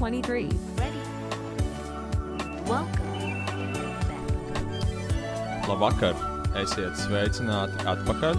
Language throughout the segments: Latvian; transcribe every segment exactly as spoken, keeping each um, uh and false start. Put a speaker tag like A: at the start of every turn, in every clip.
A: twenty-three.
B: Ready. Welcome back.
C: Labvakar, esiet sveicināti atpakaļ.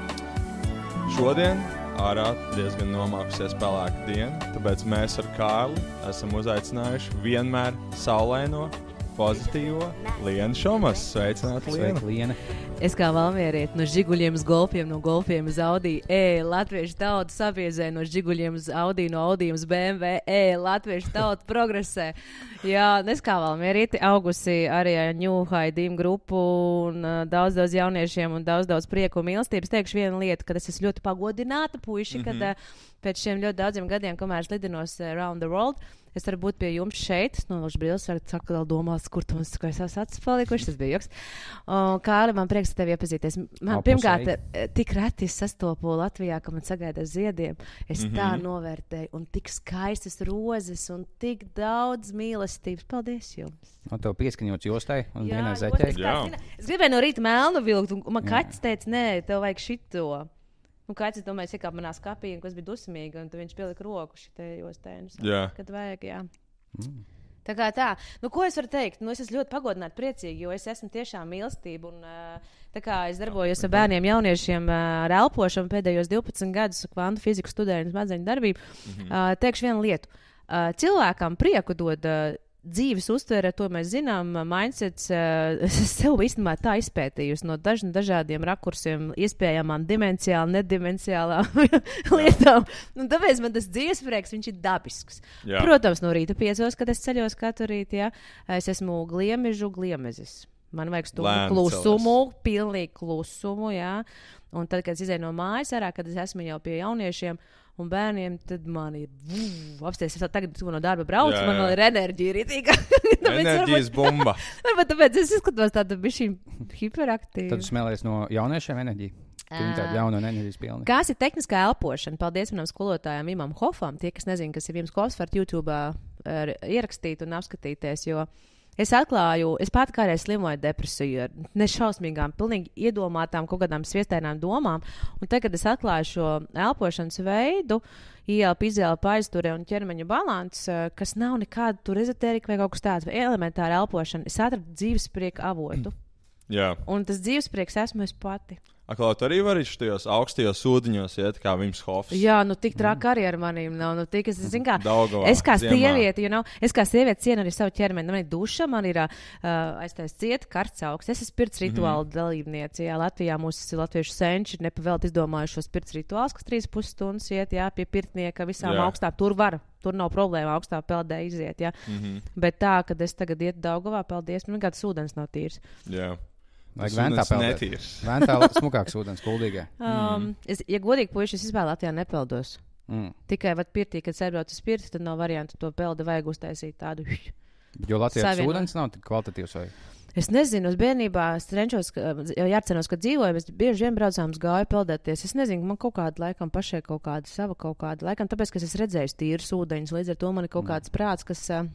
C: Šodien ārā diezgan nomākusies pelēka diena, tāpēc mēs ar Kārli esam uzaicinājuši vienmēr saulaino, pozitīvo Lienu Šomas. Sveicināti, Liena.
D: Sveika, Liena.
E: Es kā valmieriet no žiguļiem uz golfiem, no golfiem uz Audi, e, latviešu tauta sabiezē no žiguļiem uz Audi, no Audi uz B M W, e, latviešu tauta progresē. Jā, es kā valmierieti augusi arī New High Team grupu un uh, daudz, daudz jauniešiem un daudz, daudz prieku un mīlestības. Teikšu vienu lietu, kad es esmu ļoti pagodināta puiši, mm-hmm. kad uh, pēc šiem ļoti daudziem gadiem, kamēr es lidinos uh, around the world, es varu būt pie jums šeit, nolaužu brīlis, varu saka, vēl domās, kur tu mums kā savas acis palikuši, tas bija joks. Uh, Kāli, man prieks tevi iepazīties. Man
D: Opusei.
E: pirmkārt, tik reti es sastopu Latvijā, ka man sagaida ziediem. Es
C: Mhm.
E: tā novērtēju, un tik skaistas rozes, un tik daudz mīlestības. Paldies jums!
D: Un tev pieskaņots jostai un
E: Jā,
D: vienai
E: ļoti
D: zaķei.
C: Jā.
E: skaisti. Es gribēju no rīta melnu vilkt, un man
D: Jā.
E: kaķis teica, nē, tev vajag šito. Un kaķis, domāju, iekāp manā skapī, un kas bija dusmīgi, un tad viņš pielika roku šitai jostēnu.
C: Jā.
E: Kad vajag, jā.
D: Mm.
E: Tā kā tā, nu, ko es varu teikt? Nu, es esmu ļoti pagodināta, priecīga, jo es esmu tiešām mīlestība. Un, uh, tā kā es darbojos ar bērniem, jauniešiem uh, ar elpošanu pēdējos divpadsmit gadus, kvantu fiziku studēju un smadzeņu darbību,
C: Mhm.
E: uh, teikšu vienu lietu. Uh, cilvēkam prieku dod uh, dzīves uztvere, to mēs zinām, uh, mindsets. Uh, es sev īstenībā tā izpētījusi no daž, dažādiem rakursiem, iespējamām dimensiālām, nedimensiālām lietām. Un tāpēc man tas dzīves prieks, viņš ir dabisks.
C: Jā.
E: Protams, no rīta piecos, kad es ceļos katru rītu, ja, es esmu gliemežu gliemezis. Man vajag stundu
C: Lēni
E: klusumu, pilnīgi klusumu, jā. Un tad, kad es izēju no mājas ārā, kad es esmu jau pie jauniešiem un bērniem, tad man ir apsties. Es tagad no darba braucu,
C: Jā,
E: man
C: jā.
E: vēl ir enerģija rītīga.
C: Enerģijas bumba.
E: Varbūt tāpēc es izskatos tāda bišķi hiperaktīva.
D: Tad tu smēlies no jauniešiem enerģiju. Tu viņi tādi jauni un enerģijas pilni.
E: Kas ir tehniskā elpošana? Paldies manam skolotājam Imam Hofam. Tie, kas nezina, kas ir Ims Hofs, var YouTube uh, ierakstīt un apskatīties, jo es atklāju, es pati kādreiz slimoju depresiju ar nešausmīgām, pilnīgi iedomātām kaut kādām sviestēnām domām. Un tagad, kad es atklāju šo elpošanas veidu, ielpu, izelpu, aizturē un ķermeņa balans, uh, kas nav nekāda tur ezotērika vai kaut kas tāds, vai elementāra elpošana, es atradu dzīvesprieka avotu.
C: Jā.
E: Un tas dzīvesprieks esmu es pati.
C: Aklāt, arī var šajos augstajos ūdeņos iet, kā Vims Hofs.
E: Jā, nu tik traka arī ar manīm nav. Nu, tik, es, zin, kā,
C: Daugavā,
E: es kā
C: ziemā.
E: sieviete, you know, es kā sieviete cienu arī savu ķermeni. Man ir duša, man ir uh, aiztais cieta, karts augsts. Es esmu pirts rituāla mm-hmm. dalībniece. Jā, Latvijā mūsu latviešu senči ir nepavēlt izdomājuši šos pirts rituālus, kas trīs pus stundas iet, jā, pie pirtnieka visām
C: Jā.
E: augstām. Tur var, tur nav problēma augstā peldē iziet, jā.
C: Mhm.
E: Bet tā, kad es tagad ietu Daugavā, paldies, man kāds ūdens nav tīrs.
C: Jā.
D: Vajag
C: Tas
D: ventā
C: ūdens
D: peldēt.
C: netīrs.
D: Ventā smukāks ūdens, kuldīgā.
E: Um, es, ja godīgi, puiši, es vispār Latvijā nepeldos.
D: Mm.
E: Tikai, vat pirtī, kad sēbrauc uz pirti, tad nav variantu to peldi vajag uztaisīt tādu.
D: Jo Latvijas
E: Savienot.
D: ūdens nav tik kvalitatīvs. Vai?
E: Es nezinu, es bērnībā es cenšos, jau jācenos, kad dzīvoju, es bieži vien braucām uz gāju peldēties. Es nezinu, man kaut kāda laikam pašai kaut kāda sava kaut kāda. Laikam tāpēc, ka es esmu redzējis tīrus ūdeņus, līdz ar to man ir kaut kāds prāts, kas uh,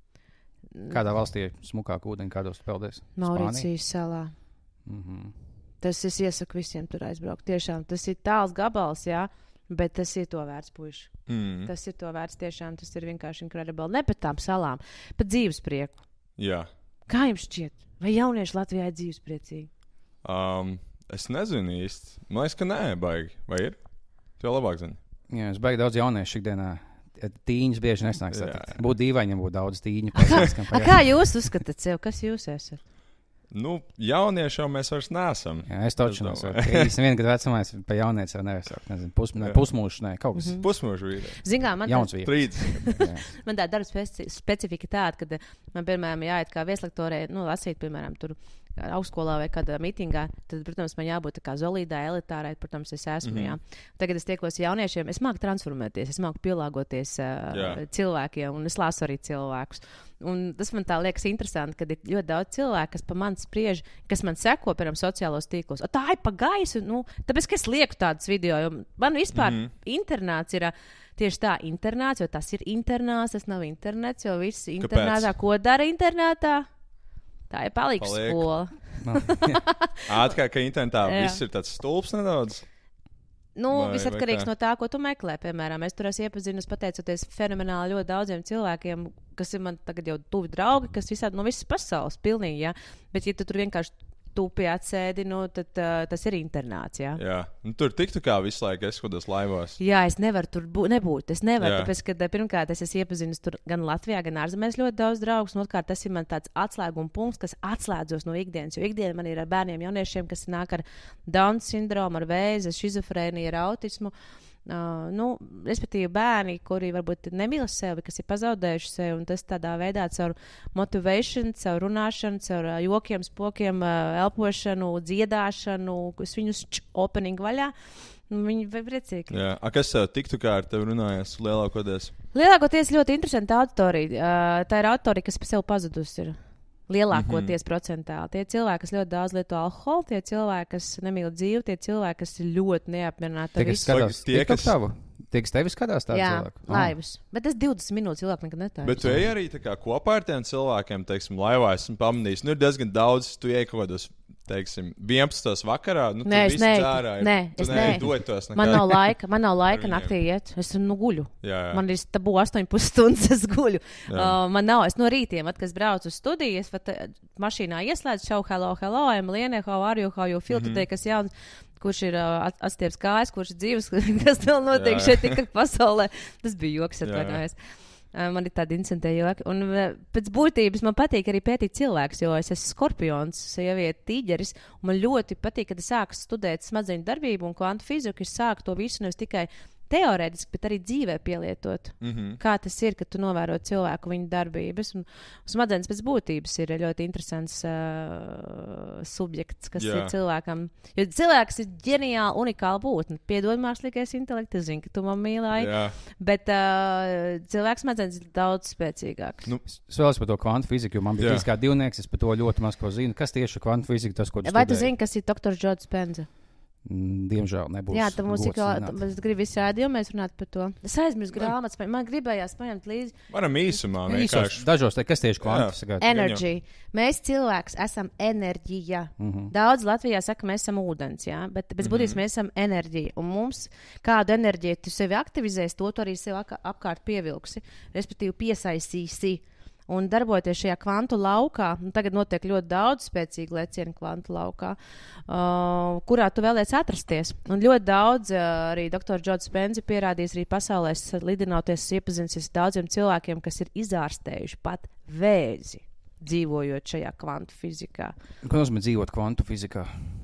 D: Kādā valstī ir smukāk ūdeņi, kādos tu peldies?
E: Maurīcijas salā.
D: Mm-hmm.
E: Tas es iesaku visiem tur aizbraukt. Tiešām tas ir tāls gabals, jā, bet tas ir to vērts, puiši.
C: Mm.
E: Tas ir to vērts tiešām, tas ir vienkārši incredible. Ne pat tām salām, pat dzīvesprieku.
C: Jā.
E: Kā jums šķiet? Vai jaunieši Latvijā ir dzīvespriecīgi?
C: Um, es nezinu īsti. Man liekas, ka nē, baigi. Vai ir? Tu jau labāk zini.
D: Jā, es baigi daudz jauniešu ikdienā. Tīņas bieži nesnāks.
C: Jā.
D: Būtu dīvaini, ja būtu daudz tīņu.
E: A, kā jūs uzskatāt sev? Kas jūs esat?
C: Nu, jaunieši jau mēs vairs neesam.
D: Jā, es taču
C: Es
D: nesaku.
C: domāju.
D: Īsti vien, kad vecumā es pa jaunieci jau nevaru saukt. Nezinu, pus, ne,
C: Jā.
D: pusmūžu, ne, kaut kas.
E: Mhm.
C: Pusmužu vīri.
E: Zin kā, man
D: Jauns
E: tā,
D: vīrs.
C: Trīdesmit.
D: Jā.
E: man tā darba speci specifika tāda, kad eh, man, piemēram, jāiet kā vieslektorē, nu, lasīt, piemēram, tur augstskolā vai kādā mitingā, tad, protams, man jābūt tā kā zolīdai, elitārai, protams, es esmu,
C: Mhm.
E: jā. Tagad es tiekos jauniešiem, es māku transformēties, es māku pielāgoties uh,
C: Jā.
E: cilvēkiem, un es lasu arī cilvēkus. Un tas man tā liekas interesanti, kad ir ļoti daudz cilvēku, kas pa man spriež, kas man seko, piemēram, sociālos tīklos. O, tā ir pa gaisu, nu, tāpēc, ka es lieku tādus video, jo man vispār
C: Mhm.
E: internāts ir ā, tieši tā internāts, jo tas ir internāts, tas nav internets, jo viss internātā, ko dara internātā? Tā ir palīgs
C: Paliek.
E: skola.
D: Nu, jā.
C: Ātrāk, ka internetā
E: Jā.
C: viss ir tāds stulbs nedaudz.
E: Nu,
C: Vai-
E: viss
C: vai
E: atkarīgs
C: kā?
E: no tā, ko tu meklē. Piemēram, es tur esmu iepazinusi pateicoties fenomenāli ļoti daudziem cilvēkiem, kas ir man tagad jau tuvi draugi, kas visādi no visas pasaules pilnīgi, jā. Bet, ja tu tur vienkārši tupi atsēdi, nu, tad uh, tas ir internāts, jā.
C: Jā, nu, tur tiktu kā visu laiku es skatos laivās.
E: Jā, es nevaru tur būt, nebūt. Es nevaru,
C: Jā.
E: tāpēc, ka uh, pirmkārt es esmu iepazinis tur gan Latvijā, gan ārzemēs ļoti daudz draugus, un otrkārt tas ir man tāds atslēguma punkts, kas atslēdzos no ikdienas, jo ikdiena man ir ar bērniem, jauniešiem, kas nāk ar Down sindromu, ar vēzi, šizofrēniju, ar autismu. Uh, nu, respektīvi bērni, kuri varbūt nemīl sevi, kas ir pazaudējuši sevi, un tas tādā veidā caur motivation, caur runāšanu, caur uh, jokiem, spokiem, uh, elpošanu, dziedāšanu, es viņus č, opening vaļā, un viņi vai priecīgi.
C: Jā, a, kas tev tiktu kā ar tevi runājas lielākoties?
E: Lielākoties ļoti interesanta auditorija. Uh, tā ir auditorija, kas pa sev pazudusi ir. Lielākoties mm -hmm. procentāli. Tie cilvēki, kas ļoti daudz lieto alkoholu, tie cilvēki, kas nemīl dzīvi, tie cilvēki, kas ir ļoti neapmierināti.
D: Tie, kas skatās, tie, kas tavu, tie, kas tevi skatās tādu
E: Jā,
D: cilvēku. Oh.
E: laivas. Bet tas divdesmit minūtes ilgāk nekad netāju.
C: Bet tu ej arī tā kā kopā ar tiem cilvēkiem, teiksim, laivā esmu pamanījis. Nu, ir diezgan daudz, tu ej kaut kādos, teiksim, vienpadsmitos vakarā. Nu,
E: Nē, es neju. Nē, es
C: neju.
E: Man nav laika, man nav laika naktī iet. Es nu guļu.
C: Jā, jā.
E: Man ir tabū astoņpadsmit stundas, es guļu. Uh, man nav, es no rītiem, at, kad braucu uz studiju, es pat uh, mašīnā ieslēdzu šau, hello, hello, Emiliene, how are you, how you feel today, kas jauns, kurš ir uh, atstieps kājas, kurš ir dzīves, kas vēl notiek jā. Šeit tik pasaulē. Tas bija joks, atvainojos. Uh, man ir tādi incidenti joki. Un uh, pēc būtības man patīk arī pētīt cilvēks, jo es esmu skorpions, sieviete, tīģeris, un man ļoti patīk, kad es sāku studēt smadzeņu darbību un kvantu fiziku, es sāku to visu nevis tikai teorētiski, bet arī dzīvē pielietot. Mm -hmm. Kā tas ir, kad tu novēro cilvēku viņa darbības. Un, un smadzenes pēc būtības ir ļoti interesants uh, subjekts, kas Jā. Ir cilvēkam. Jo cilvēks ir ģeniāli, unikāla būtne. Piedod mākslīgais intelekts, es zinu, ka tu man mīlēji. Bet uh, cilvēks smadzenes ir daudz spēcīgāks.
D: Nu, es vēlos par to kvantu fiziku, jo man bija trīs kā divnieks, es par to ļoti maz ko zinu. Kas tieši ir kvantu fizika, tas, ko tu
E: Vai
D: studēji?
E: tu zini, kas ir doktor Joe Dispenza?
D: Diemžēl nebūs.
E: Jā, tā mums ir kā, es gribu visu ēdījumu, mēs runāt par to. Es aizmirsu grāmatas, man gribējās paņemt līdzi.
C: Varam īsumā, vienkārši.
D: Dažos te, kas tieši kvantifikācija?
E: Energy. Mēs cilvēks esam enerģija. Mm -hmm. Daudz Latvijā saka, mēs esam ūdens, jā, bet pēc būtības mm -hmm. mēs esam enerģija. Un mums, kādu enerģiju tu sevi aktivizēsi, to tu arī sev apkārt pievilksi, respektīvi piesaistīsi. Un darboties šajā kvantu laukā, un tagad notiek ļoti daudz spēcīgu lecienu kvantu laukā, uh, kurā tu vēlies atrasties. Un ļoti daudz, uh, arī doktor Joe Dispenza pierādījis arī pasaulē, lidinoties, iepazīsties daudziem cilvēkiem, kas ir izārstējuši pat vēzi, dzīvojot šajā kvantu fizikā.
D: Ko nozīmē dzīvot kvantu fizikā?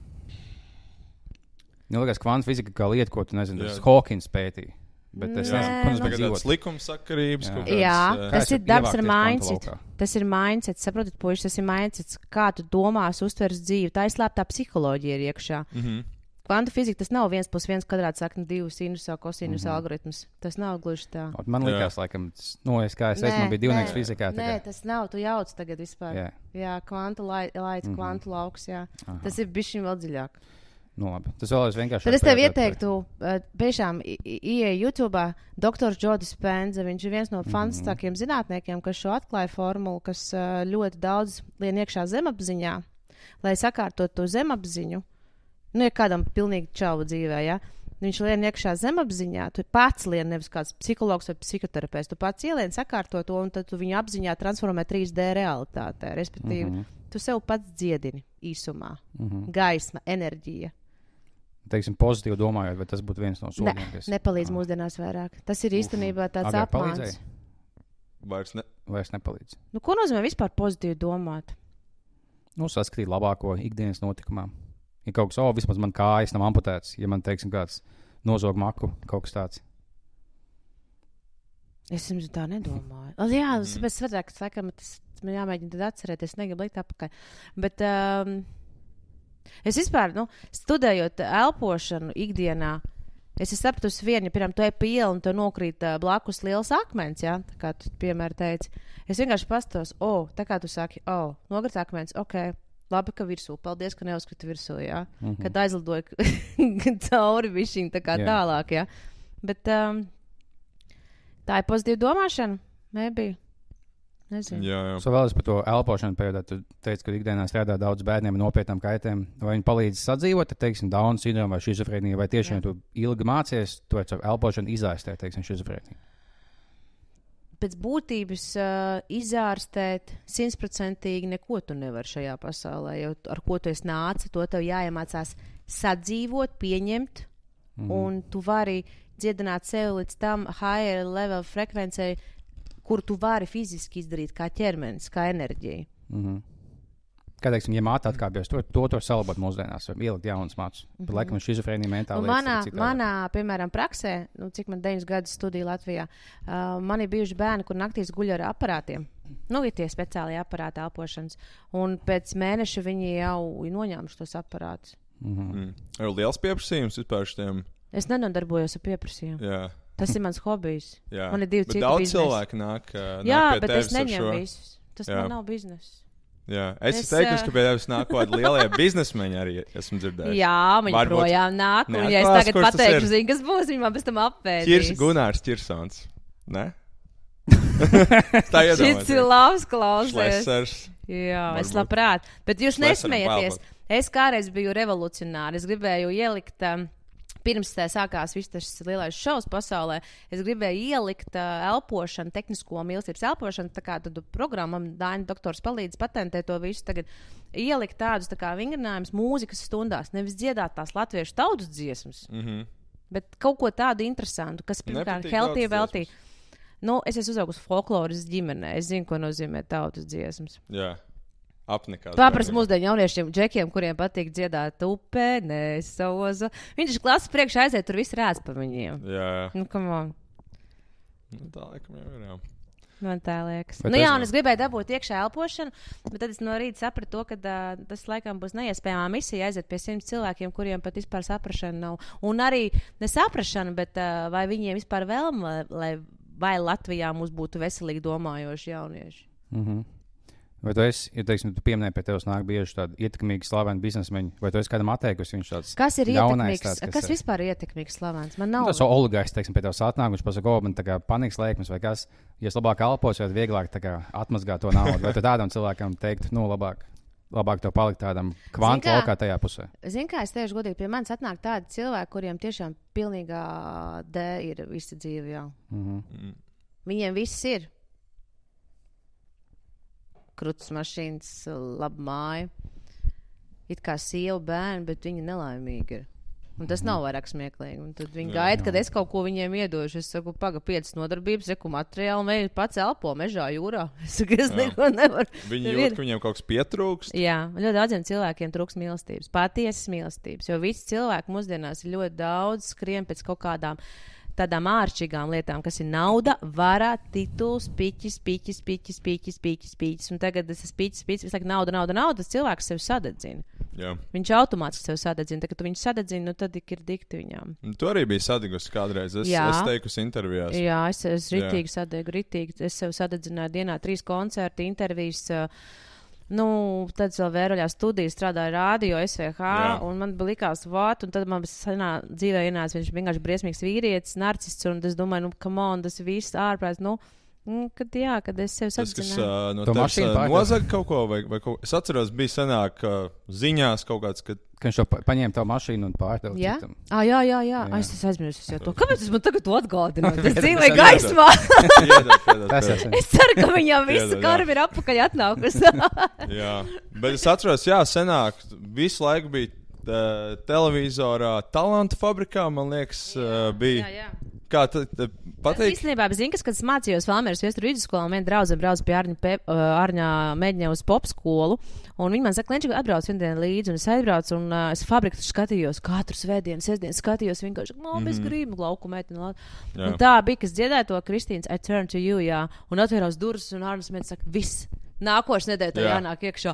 D: Man liekas, kvantu fizika kā lieta, ko tu nezini, tas Hawkins pētīja. Bet es nezinu, ko nozīmē dzīvot.
C: Tas likumsakarības.
E: Jā, kāds, jā tas ir darbs ar mindset. Tas ir mindset, saprotat, puiši, tas ir mindset, kā tu domās, uztvers dzīvi. Tā izslēptā psiholoģija ir iekšā. Mm -hmm. Kvantu fizika tas nav viens plus viens kvadrāts sakni divu sinus vai kosinus mm -hmm. algoritms. Tas nav gluži tā.
D: Man liekas, laikam, tas, no, es kā es teicu, man bija divnieks fizikā.
E: Nē, tagad. Tas nav, tu jauc tagad vispār. Jā, jā kvantu laits, lai, mm -hmm. kvantu lauks, jā. Aha. Tas ir bišķiņ vēl dziļāk.
D: Nu, labi. Tas vēl es vienkārši.
E: Tad es tev ieteiktu, tiešām ieej YouTube, doktors Joe Dispenza. Viņš ir viens no fantastiskākiem mm -hmm. zinātniekiem, kas šo atklāja formulu, kas ļoti daudz lien iekšā zemapziņā, lai sakārtot to zemapziņu. Nu, ja kādam pilnīgi čauva dzīvē, ja? Viņš lien iekšā zemapziņā, tu pats lien, nevis kāds psihologs vai psihoterapeits, tu pats ielien sakārto to, un tad tu viņu apziņā transformē trīs D realitātē, respektīvi, mm -hmm. tu sev pats dziedini īsumā. Mm -hmm. Gaisma, enerģija.
D: Teiksim, pozitīvi domājot, vai tas būtu viens no soļiem?
E: Ne, kas... nepalīdz ah. mūsdienās vairāk. Tas ir īstenībā tāds
D: Agrāk
E: apmāns.
D: Palīdzēja?
C: Vairs, ne...
D: Vairs nepalīdz.
E: Nu, ko nozīmē vispār pozitīvi domāt?
D: Nu, saskatīt labāko ikdienas notikumā. Ja kaut kas, o, oh, vismaz man kājas nav amputēts, ja man, teiksim, kāds nozog maku, kaut kas tāds.
E: Es jums tā nedomāju. O, jā, tas ir svarīgāk, tas laikam, tas man jāmēģina tad atcerēties, negribu likt apakaļ. Bet... Um, Es vispār, nu, studējot elpošanu ikdienā, es sapratu vienu, ja, piemēram, tu ej pa ielu un tu nokrīt uh, blakus liels akmens, jā, tā kā tu, piemēram, teici. Es vienkārši pastos, o, oh, tā kā tu saki, o, oh, nokrit akmens, ok, labi, ka virsū, paldies, ka neuzkrita virsū, jā, mm -hmm. kad aizlidoja cauri višķiņ, tā kā yeah. tālāk, jā. Bet um, tā ir pozitīva domāšana, nebija. Nezinu.
C: Jā, jā.
D: So vēlreiz par to elpošanu periodā. Tu teici, ka ikdienā strādā daudz bērniem ar nopietnām kaitēm. Vai viņi palīdz sadzīvot, teiksim, Down sindromu vai šizofrēniju, vai tiešām tu ilgi mācies, to ar elpošanu izārstēt, teiksim, šizofrēniju?
E: Pēc būtības uh, izārstēt simtprocentīgi neko tu nevar šajā pasaulē, jo ar ko tu esi nāci, to tev jāiemācās sadzīvot, pieņemt, mm-hmm. un tu vari dziedināt sevi līdz tam higher level frekvencei, kur tu vari fiziski izdarīt kā ķermenis, kā enerģija.
D: Mm-hmm. Kā teiksim, ja māte atkāpjas, to, to to salabot mūsdienās, vai ielikt jaunas mācas. Mm-hmm. Bet, laikam, šizofrēnija mentāli lietas.
E: Manā, manā, piemēram, praksē, nu, cik man deviņus gadus studiju Latvijā, uh, man ir bijuši bērni, kur naktīs guļ ar aparātiem. Nu, ir tie speciāli aparāti elpošanas. Un pēc mēneša viņi jau ir noņēmuši tos aparātus.
C: Mm-hmm. Mm. Ir liels pieprasījums vispār šitiem?
E: Es nenodarbojos ar pieprasījumu.
C: Jā.
E: Tas ir mans hobijs.
C: Jā.
E: Man ir divi
C: bet
E: citi
C: daudz
E: biznesi.
C: cilvēku nāk, nāk
E: Jā,
C: pie
E: bet
C: tevis
E: es neņemu
C: ar šo.
E: visus. Tas
C: Jā.
E: man nav bizness.
C: Jā. Es, es
E: Es,
C: teiktu,
E: uh,
C: ka pie tevis nāk kaut kādi lielie biznesmeņi arī esmu dzirdējis.
E: Jā, viņi
C: Varbūt
E: projām nāk, un ja es
C: neatklās,
E: tagad
C: kurš tas
E: pateikšu,
C: ir.
E: zinu, kas būs, viņi man pēc tam appēdīs.
C: Ķirs, Gunārs Ķirsons. Ne? Tā
E: Šits ir
C: iedomāties.
E: labs klausies.
C: Šlesers.
E: Jā, es
C: Varbūt.
E: labprāt. Bet jūs
C: Šleseram
E: nesmējieties.
C: pelpat.
E: Es kādreiz biju revolucionāri. Es gribēju ielikt, um, pirms tā sākās viss tas lielais šovs pasaulē, es gribēju ielikt uh, elpošanu, tehnisko mīlestības elpošanu, tā kā tad programmam Daina doktors palīdz patentēt to visu tagad, ielikt tādus tā kā vingrinājumus mūzikas stundās, nevis dziedāt tās latviešu tautas dziesmas,
C: Mhm.
E: bet kaut ko tādu interesantu, kas pirmkārt
C: Nepatīk
E: healthy,
C: tautas
E: veltī. Nu, es esmu uzaugusi folkloras ģimenē, es zinu, ko nozīmē tautas dziesmas.
C: Jā. Apnikās.
E: Paprast mūsdienu jauniešiem, džekiem, kuriem patīk dziedāt upē, nesoza. Viņš ir klases priekšā aiziet, tur viss rāds pa viņiem.
C: Jā, jā.
E: Nu, come on.
C: Nu, tā laikam jau ir, jā.
E: Man tā liekas.
D: Bet
E: Nu jā,
D: es-
E: un es gribēju dabūt iekšā elpošanu, bet tad es no rīta sapratu to, ka uh, tas laikam būs neiespējamā misija aiziet pie simts cilvēkiem, kuriem pat vispār saprašana nav. Un arī nesaprašana, bet uh, vai viņiem vispār vēlme, lai vai Latvijā mums būtu veselīgi domājoši jaunieši.
D: Mm-hmm. Vai tu esi, ja teiksim, tu pieminēji pie tevis nāk bieži tādi ietekmīgi slaveni biznesmeņi, vai tu esi kādam atteikusi viņš tāds
E: Kas ir
D: ļaunais
E: ietekmīgs?
D: tāds,
E: Kas vispār ir ietekmīgs slavens? Man
D: Nu,
E: nav.
D: tas oligais, teiksim, pie tevis atnāk, viņš pasaka, o, man tā kā panikas lēkmes vai kas, ja es labāk elpos, vai vieglāk tā kā atmazgāt to naudu, vai tu tādam cilvēkam teikt, nu, labāk, labāk tev palikt tādam kvantu
E: Zini kā?
D: laukā tajā pusē.
E: Zini, kā es teikšu godīgi, pie manis atnāk tādi cilvēki, kuriem tiešām pilnīgā D ir visa dzīve jau.
D: Mhm.
C: Mm.
E: Viņiem viss ir. Krutas mašīnas, laba māja. It kā sieva bērni, bet viņi nelaimīgi ir. Un tas nav vairāk smieklīgi. Un tad viņi gaida, kad es kaut ko viņiem iedošu. Es saku, paga piecas nodarbības, reku materiālu, un viņi pats elpo mežā jūrā. Es saku, es
C: Jā.
E: neko nevaru.
C: Viņi
E: Nevienu-
C: jūt, ka viņiem kaut kas pietrūkst.
E: Jā, ļoti daudziem cilvēkiem trūks mīlestības, patiesas mīlestības. Jo visi cilvēki mūsdienās ir ļoti daudz skrien pēc kaut kādām tādām āršķirīgām lietām, kas ir nauda, vara, tituls, piķis, piķis, piķis, piķis, piķis, piķis. Un tagad tas ir piķis, piķis, visu laiku nauda, nauda, nauda. Tas cilvēks sev sadedzina.
C: Jā.
E: Viņš automātiski sev sadedzina. Tad, kad tu viņu sadedzini, nu tad ir dikti viņām.
C: Un tu arī biji sadigusi kādreiz. Es,
E: Jā.
C: es teikusi intervijās.
E: Jā, es esmu
C: Jā.
E: ritīgi sadegu, ritīgi. Es sev sadedzināju dienā trīs koncerti, intervijas. uh, Nu, tad vēl vēroļā studijā strādāja rādio, S V H,
C: Jā.
E: un man bija likās, vāt, un tad man senā dzīvē ienāca viņš vienkārši briesmīgs vīrietis, narcists, un es domāju, nu, come on, tas viss ārprāts, nu, mm, kad jā, kad es sev
C: Tas, kas
E: sadzināju.
C: uh, no
D: To
C: tevis
D: mašīnu
C: uh,
D: pārdod.
C: nozaga kaut ko, vai, vai kaut es atceros, bija senāk uh, ziņās kaut kāds, kad
D: Ka viņš to pa- paņēma tavu mašīnu un pārdeva
E: Jā,
D: citam.
E: ah, jā, jā, jā.
D: Jā.
E: jā. Es esmu aizmirsis jau to. Kāpēc tas man tagad to atgādināja? Tas
C: Es
E: dzīvoja
C: iedod.
E: gaismā.
C: Iedod, iedod,
D: Tas
C: iedod.
D: esmu.
E: Es ceru, ka viņam visa
C: Iedod, jā.
E: karva ir apakaļ atnākusi.
C: Jā, bet es atceros, jā, senāk visu laiku bija uh, televizorā Talantu fabrikā, man liekas, uh, bija.
E: jā, jā.
C: Kā tad patīk?
E: Īstenībā, zinu, kas, kad es mācījos Valmieras Viesturu vidusskolā, un viena draudzene brauca pie Arņa, Pe- uh, Arņā mēģināja uz pop skolu, un viņa man saka, Lenčika, atbrauc vienu dienu līdzi, un es aizbraucu, un uh, es fabriku skatījos, katru svētdienu, sestdienu skatījos, vienkārši, no, bez
C: Mhm.
E: gribu, lauku meiteni.
C: Jā.
E: Un tā bija, kas dziedāja to Kristīnas I Turn to You, jā, un atvērās durvis, un Arnis mēģina saka, viss. Nākošais nedēļa to
C: Jā.
E: jānāk iekšā.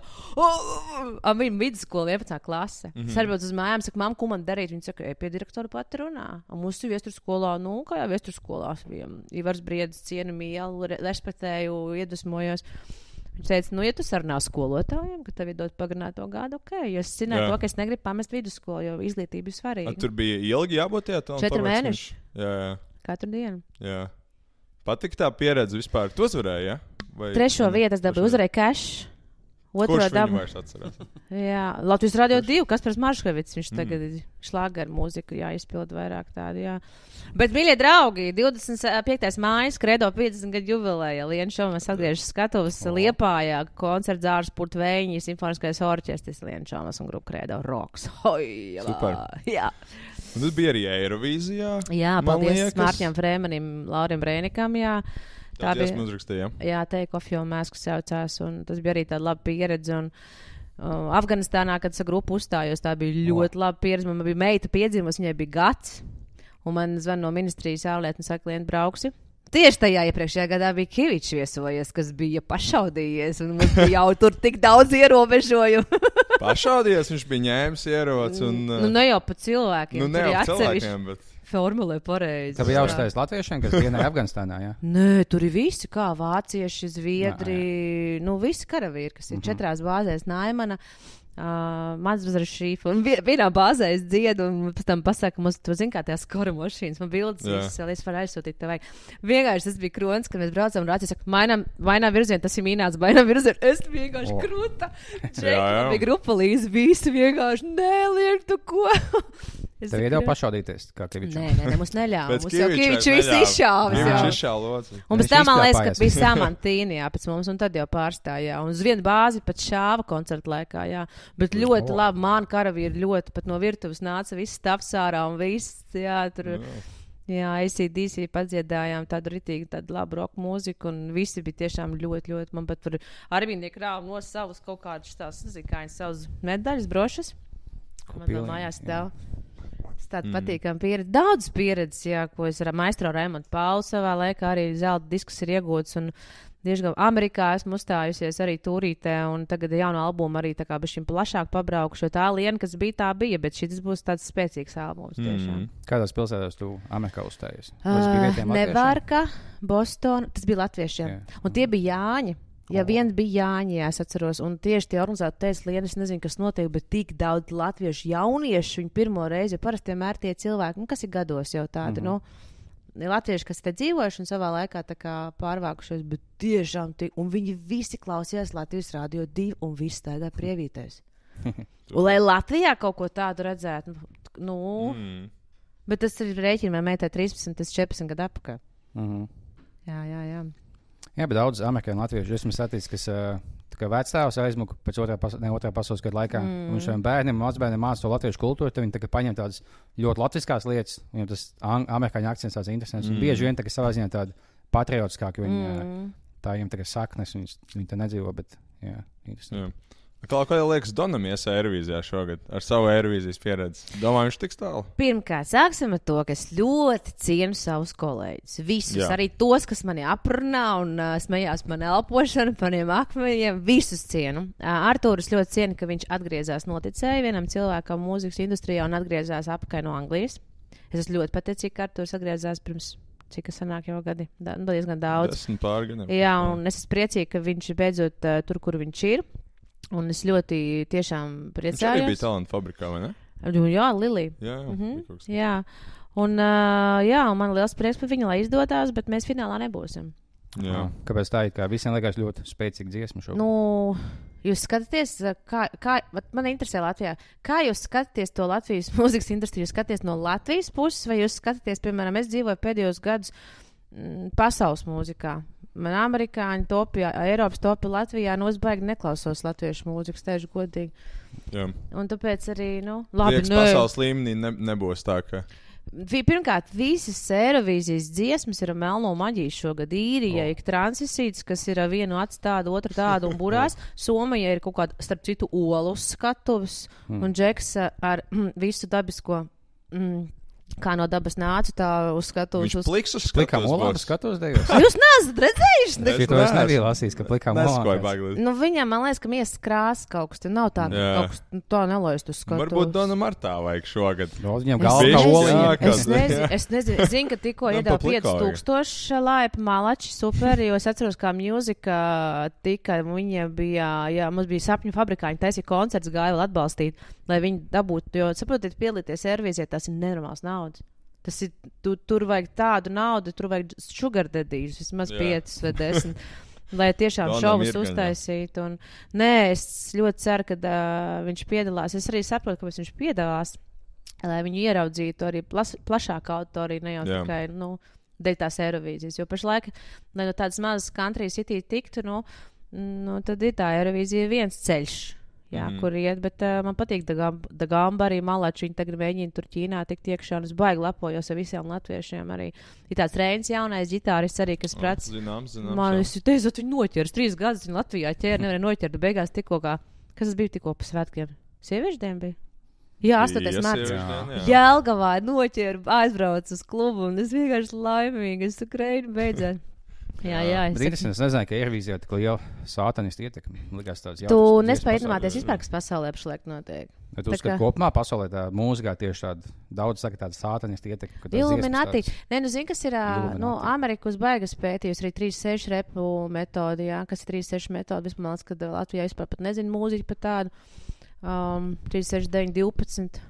E: Ar viņu vidusskolu vienpadsmitā klase. Mm -hmm. Es atbraucu uz mājām, saku, mam, ko man darīt? Viņa saka, ej pie direktora pati runā. Un mūsu viesturu skolā, nu, kā jau viesturu skolās bija. Ivars Briedis, cienu mīlu, re- respektēju, iedvesmojos. Viņš teica, nu, ja tu sarunā skolotājiem, ka tev ir dot pagarināto gadu, ok. Jo es zināju
C: Jā.
E: to, ka es negribu pamest vidusskolu, jo izglītība ir
C: A,
E: svarīga.
C: tur bija ilgi jābūt tajā Talantu
E: Četri
C: fabrikas?
E: mēneši.
C: Jā, jā,
E: Katru dienu.
C: jā. Patīk tā pieredze vispār. Tu uzvarēji, ja? Vai,
E: Trešo
C: ne,
E: vietu es dabūju, uzvarēju cash. Otro
C: Kurš
E: dabu.
C: viņu vairs atcerās?
E: Jā, Latvijas radio divi, Kaspars Marškevits, viņš
C: Mm.
E: tagad ir šlāgeru mūziku, jā, izpild vairāk tādu, jā. Bet, mīļie draugi, divdesmit piektais mājas, Kredo piecdesmit gadu jubilēja, Liena Šomas atgriežas skatuves
C: O.
E: Liepājā, koncerts Zārs Purtveņi, simfoniskais orķestris, Liena Šomas un grupa Kredo Rocks. Hoi, jā.
C: Super.
E: Jā.
C: Un tas bija arī Eirovīzijā.
E: Jā,
C: Man
E: paldies
C: liekas.
E: Mārķiem Frēmanim, Laurim Rēnikam, jā.
C: Tā
E: bija-
C: dziesma uzrakstīja.
E: Jā, Take Off Your Mask saucās, un tas bija arī tāda laba pieredze. Un, uh, Afganistānā, kad sa grupu uzstājos, tā bija ļoti laba pieredze. Man bija meita piedzimusi, viņai bija gads, un man zvan no ministrijas ārlietu un saka, Lien, brauksi. Tieši tajā iepriekšējā gadā bija Kivičs viesojies, kas bija pašaudījies, un mums bija jau tur tik daudz ierobežojumu.
C: Pašaudies, viņš bija ņēmis ierocis un...
E: Nu, ne jau pa cilvēkiem,
C: nu,
E: tur
C: ne
E: ir
C: jau
E: atsevišķi
C: cilvēkiem, bet...
E: formulē pareizi.
D: Tā bija jāuzstājas latviešiem, kas dienēja Afganistānā, jā?
E: Nē, tur ir visi, kā vācieši, zviedri, nu visi karavīri, kas ir
D: Mhm.
E: četrās bāzēs, Naimana, uh, Mazbazara Šīfa, un vi- vienā bāzē es dziedu, un pēc tam pasaka, mums, tu zini, kā tās skora mašīnas, man bildes,
C: Jā.
E: visas vēl es varu aizsūtīt tev vajag. Vienkārši tas bija krons, kad mēs braucam, un rācis saka, mainām, mainām virzienu, tas ir mīnāts, mainām virzienu, es vienkārši
D: O.
E: kruta.
C: Jā,
E: Džeki,
C: jā.
E: man bija grupa līdz, visi vienkārši, neliek tu ko. Es
D: Tev
E: saku,
D: iedeva pašaudīties, kā Kevičam.
E: Nē, nē, nē, mums neļāva.
C: Pēc
E: Mums jau
C: Kiviča
E: Kiviču viss
C: neļāva.
E: izšāvis.
C: Kivičs
E: jā.
C: izšāva loci.
E: Un pēc
D: Viņš
E: tam man liekas, ka
D: izkāpājās.
E: bija samantīnijā pēc mums, un tad jau pārstājā. Un uz vienu bāzi pat šāva koncerta laikā, jā. Bet ļoti
D: O.
E: labi, man karavīri ļoti pat no virtuves nāca viss stāvs ārā un viss, jā, tur, jā, A C D C padziedājām tādu ritīgi, tādu labu roka mūziku, un visi bija tiešām ļoti, ļoti, man pat tur arvīnieki rāva no savus kaut kādus tās, nezinu, kā viņas savus medaļas, brošas. Man vēl
D: Pilnīgi,
E: mājās
D: jā.
E: stāv. Tas tāda
C: Mm.
E: mm. patīkama pieredze. Daudz pieredzes, jā, ko es ar maistro Raimondu Paulu savā laikā arī zelta diskus ir iegūts. Un diezgan Amerikā esmu uzstājusies arī tūrītē, un tagad jaunu albumu arī tā kā bišķiņ plašāk pabraukšu, jo tā Liena, kas bija, tā bija, bet šis būs tāds spēcīgs albums tiešām.
C: Mm.
D: Kādās pilsētās tu Amerikā uzstājies?
E: Uh, Nevarka, Bostona, tas bija latviešiem.
D: Jā.
E: Un tie bija Jāņi. Ja
D: O.
E: viens bija Jāņi, jā, es atceros, un tieši tie organizēti teica, Liena, es nezinu, kas notiek, bet tik daudz latviešu jauniešu viņu pirmo reizi, jo parasti vienmēr tie cilvēki, nu, kas ir gados jau tādi,
D: Mhm.
E: nu, ir latvieši, kas te dzīvojuši un savā laikā tā kā pārvākušies, bet tiešām, tie, un viņi visi klausījās Latvijas Rādio divi un visi staigā prievītais. Un lai Latvijā kaut ko tādu redzētu, nu,
C: Mm.
E: bet tas ir rēķinājumā meitai trīspadsmit, tas četrpadsmit gadu apakaļ.
D: Mhm.
E: Jā, jā, jā.
D: Jā, bet daudz amerikāņu latviešu esmu saticis, kas ā, tā kā vectēvs aizmuka pēc otrā, pas ne, otrā pasaules kara laikā.
E: Mm.
D: Mm. Viņš saviem bērniem, mazbērniem māca to latviešu kultūru, tad viņi tagad paņem tādas ļoti latviskās lietas, viņiem tas ang- amerikāņu akcents tāds interesants. Mm.
C: Mm.
D: Un bieži vien tā, ka savā ziņā tāda patriotiskāka viņi, mm.
E: Mm.
D: tā viņiem tagad saknes, viņi, viņi te nedzīvo, bet jā, interesanti.
C: Jā. Kā kā liekas, Donam ies Eirovīzijā šogad ar savu Eirovīzijas pieredzi? Domāju, viņš tiks tālu.
E: Pirmkārt, sāksim ar to, ka es ļoti cienu savus kolēģus. Visus,
C: Jā.
E: Jā. Arī tos, kas mani aprunā un uh, smējās par elpošanu, par tiem akmeņiem, visus cienu. Uh, Artūrs ļoti cienu, ka viņš atgriezās noticēja vienam cilvēkam mūzikas industrijā un atgriezās apakaļ no Anglijas. Es esmu ļoti pateicīga, ka Artūrs atgriezās pirms, cik tas sanāk jau gadi, da, nu, diezgan daudz.
C: Desmit pārgadiem.
E: Jā, un es esmu priecīga, ka viņš ir beidzot uh, tur, kur viņš ir. Un es ļoti tiešām
C: Viņš arī bija
E: priecājos.
C: Talanta fabrikā, vai ne?
E: Nu, jā, Lilija.
C: Jā, jā.
E: Mhm,
C: bija kaut kas tāds.
E: jā. Un, uh, jā, un man liels prieks par viņu, lai izdodas, bet mēs finālā nebūsim.
C: Jā.
D: Kāpēc tā ir? Kā visiem liekas ļoti spēcīga dziesma šobrīd.
E: Nu, jūs skatāties, uh, kā, kā vat man interesē Latvijā, kā jūs skatāties to Latvijas mūzikas industriju? Jūs skatāties no Latvijas puses, vai jūs skatāties, piemēram, es dzīvoju pēdējos gadus mm, pasaules mūzikā? Man amerikāņu topija, Eiropas topija Latvijā, nu, es baigi neklausos latviešu mūziku, teikšu godīgi.
C: Jā.
E: Un tāpēc arī, nu, labi,
C: Liekas,
E: nē.
C: pasaules līmenī ne, nebūs tā, ka.
E: Vi- Pirmkārt, visas Eirovīzijas dziesmas ir ar melno maģiju šogad. Īrija
C: O.
E: ir transisīts, kas ir ar vienu acu tādu, otru tādu un burās. Somija ir kaut kāda, starp citu, olu skatuves.
D: Mm.
E: Un Džeks ar mm, visu dabisko, mm, kā no dabas nāca, tā uz skatuves.
C: Viņš
E: Uz...
C: pliks uz
D: Plikām
C: skatuves
D: olām
C: būs.
D: skatos dejos.
E: Jūs neesat redzējuši? Ne?
C: Es
D: Šito es
C: neesmu.
D: nebiju lasījis, ka plikām
C: Neskoju
D: olām.
C: baigi.
E: Nu, viņam, man liekas, ka miesas krāsa kaut kas, tur nav tā,
C: Jā.
E: kaut kas, nu, tā nelaist uz skatuves.
C: Varbūt Donam Martā vajag šogad.
D: Viņam
E: Es
D: galva kā
C: nezinu.
D: oliņa.
C: Jā,
E: Es
C: kāds-
E: nezinu,
C: jā.
E: es nezinu, es zinu, ka tikko
C: Nu,
E: iedeva
C: pa pliko
E: pieci tūkstoši laipa malači, super, jo es atceros, kā mūzika tika, viņa bija, jā, mums bija sapņu fabrikā, viņa taisīja koncerts, gāja vēl atbalstīt, lai viņi dabūtu, jo, saprotiet, pielīties Eirovīzijā, tas ir nenormāls naudas. Tas ir, tu, tur vajag tādu naudu, tur vajag sugar daddies, vismaz
C: Jā.
E: piecas vai desmit. Lai tiešām
C: Donam
E: šovus
C: ir gan, jā.
E: uztaisītu. Un, nē, es ļoti ceru, ka uh, viņš piedalās. Es arī saprotu, kāpēc viņš piedalās, lai viņu ieraudzītu arī plas, plašāku auditoriju, ne jau
C: Jā.
E: tikai, nu, dēļ tās Eirovīzijas. Jo pašlaik, lai no tādas mazas country city tiktu, nu, nu, tad ir tā Eirovīzija viens ceļš. Jā, mm. kur iet, bet uh, man patīk Dagamba arī Malači, viņi tagad mēģina tur Ķīnā tikt iekšā, un es baigi lepojos ar visiem latviešiem arī. Ir tāds Reinis jaunais ģitārists arī, kas prats.
C: Zināms, zināms.
E: Man es teicu, viņu noķers, trīs gadus viņu Latvijā ķēra, nevarēja noķert, beigās tikko kā, kas tas bija tikko pa svētkiem? Sieviešdien bija? Jā, astotais marts. Jelgavā noķēra, aizbrauc uz klubu, un es vienkārši laimīgi, es tu kreini beidzēt. Jā, jā.
D: Es, es nezināju, ka Eirovīzijā tik liela sātanistu ietekme. Likās tāds
E: tu nespēji iedomāties vispār, kas pasaulē pašlaik notiek.
D: Bet tu uzskati, ka kopumā pasaulē tā mūzikā tieši tāda, daudz saka tāda sātanistu ietekme.
E: Illuminati. Nē, nu zini, kas ir, nu, Ameriku uz baigas pētījusi arī trīs seši repu metodi, jā, kas ir trīs seši metodi. Vispār māc, kad Latvijā vispār pat nezinu mūziķi pat tādu. Um, trīs seši deviņi divpadsmit.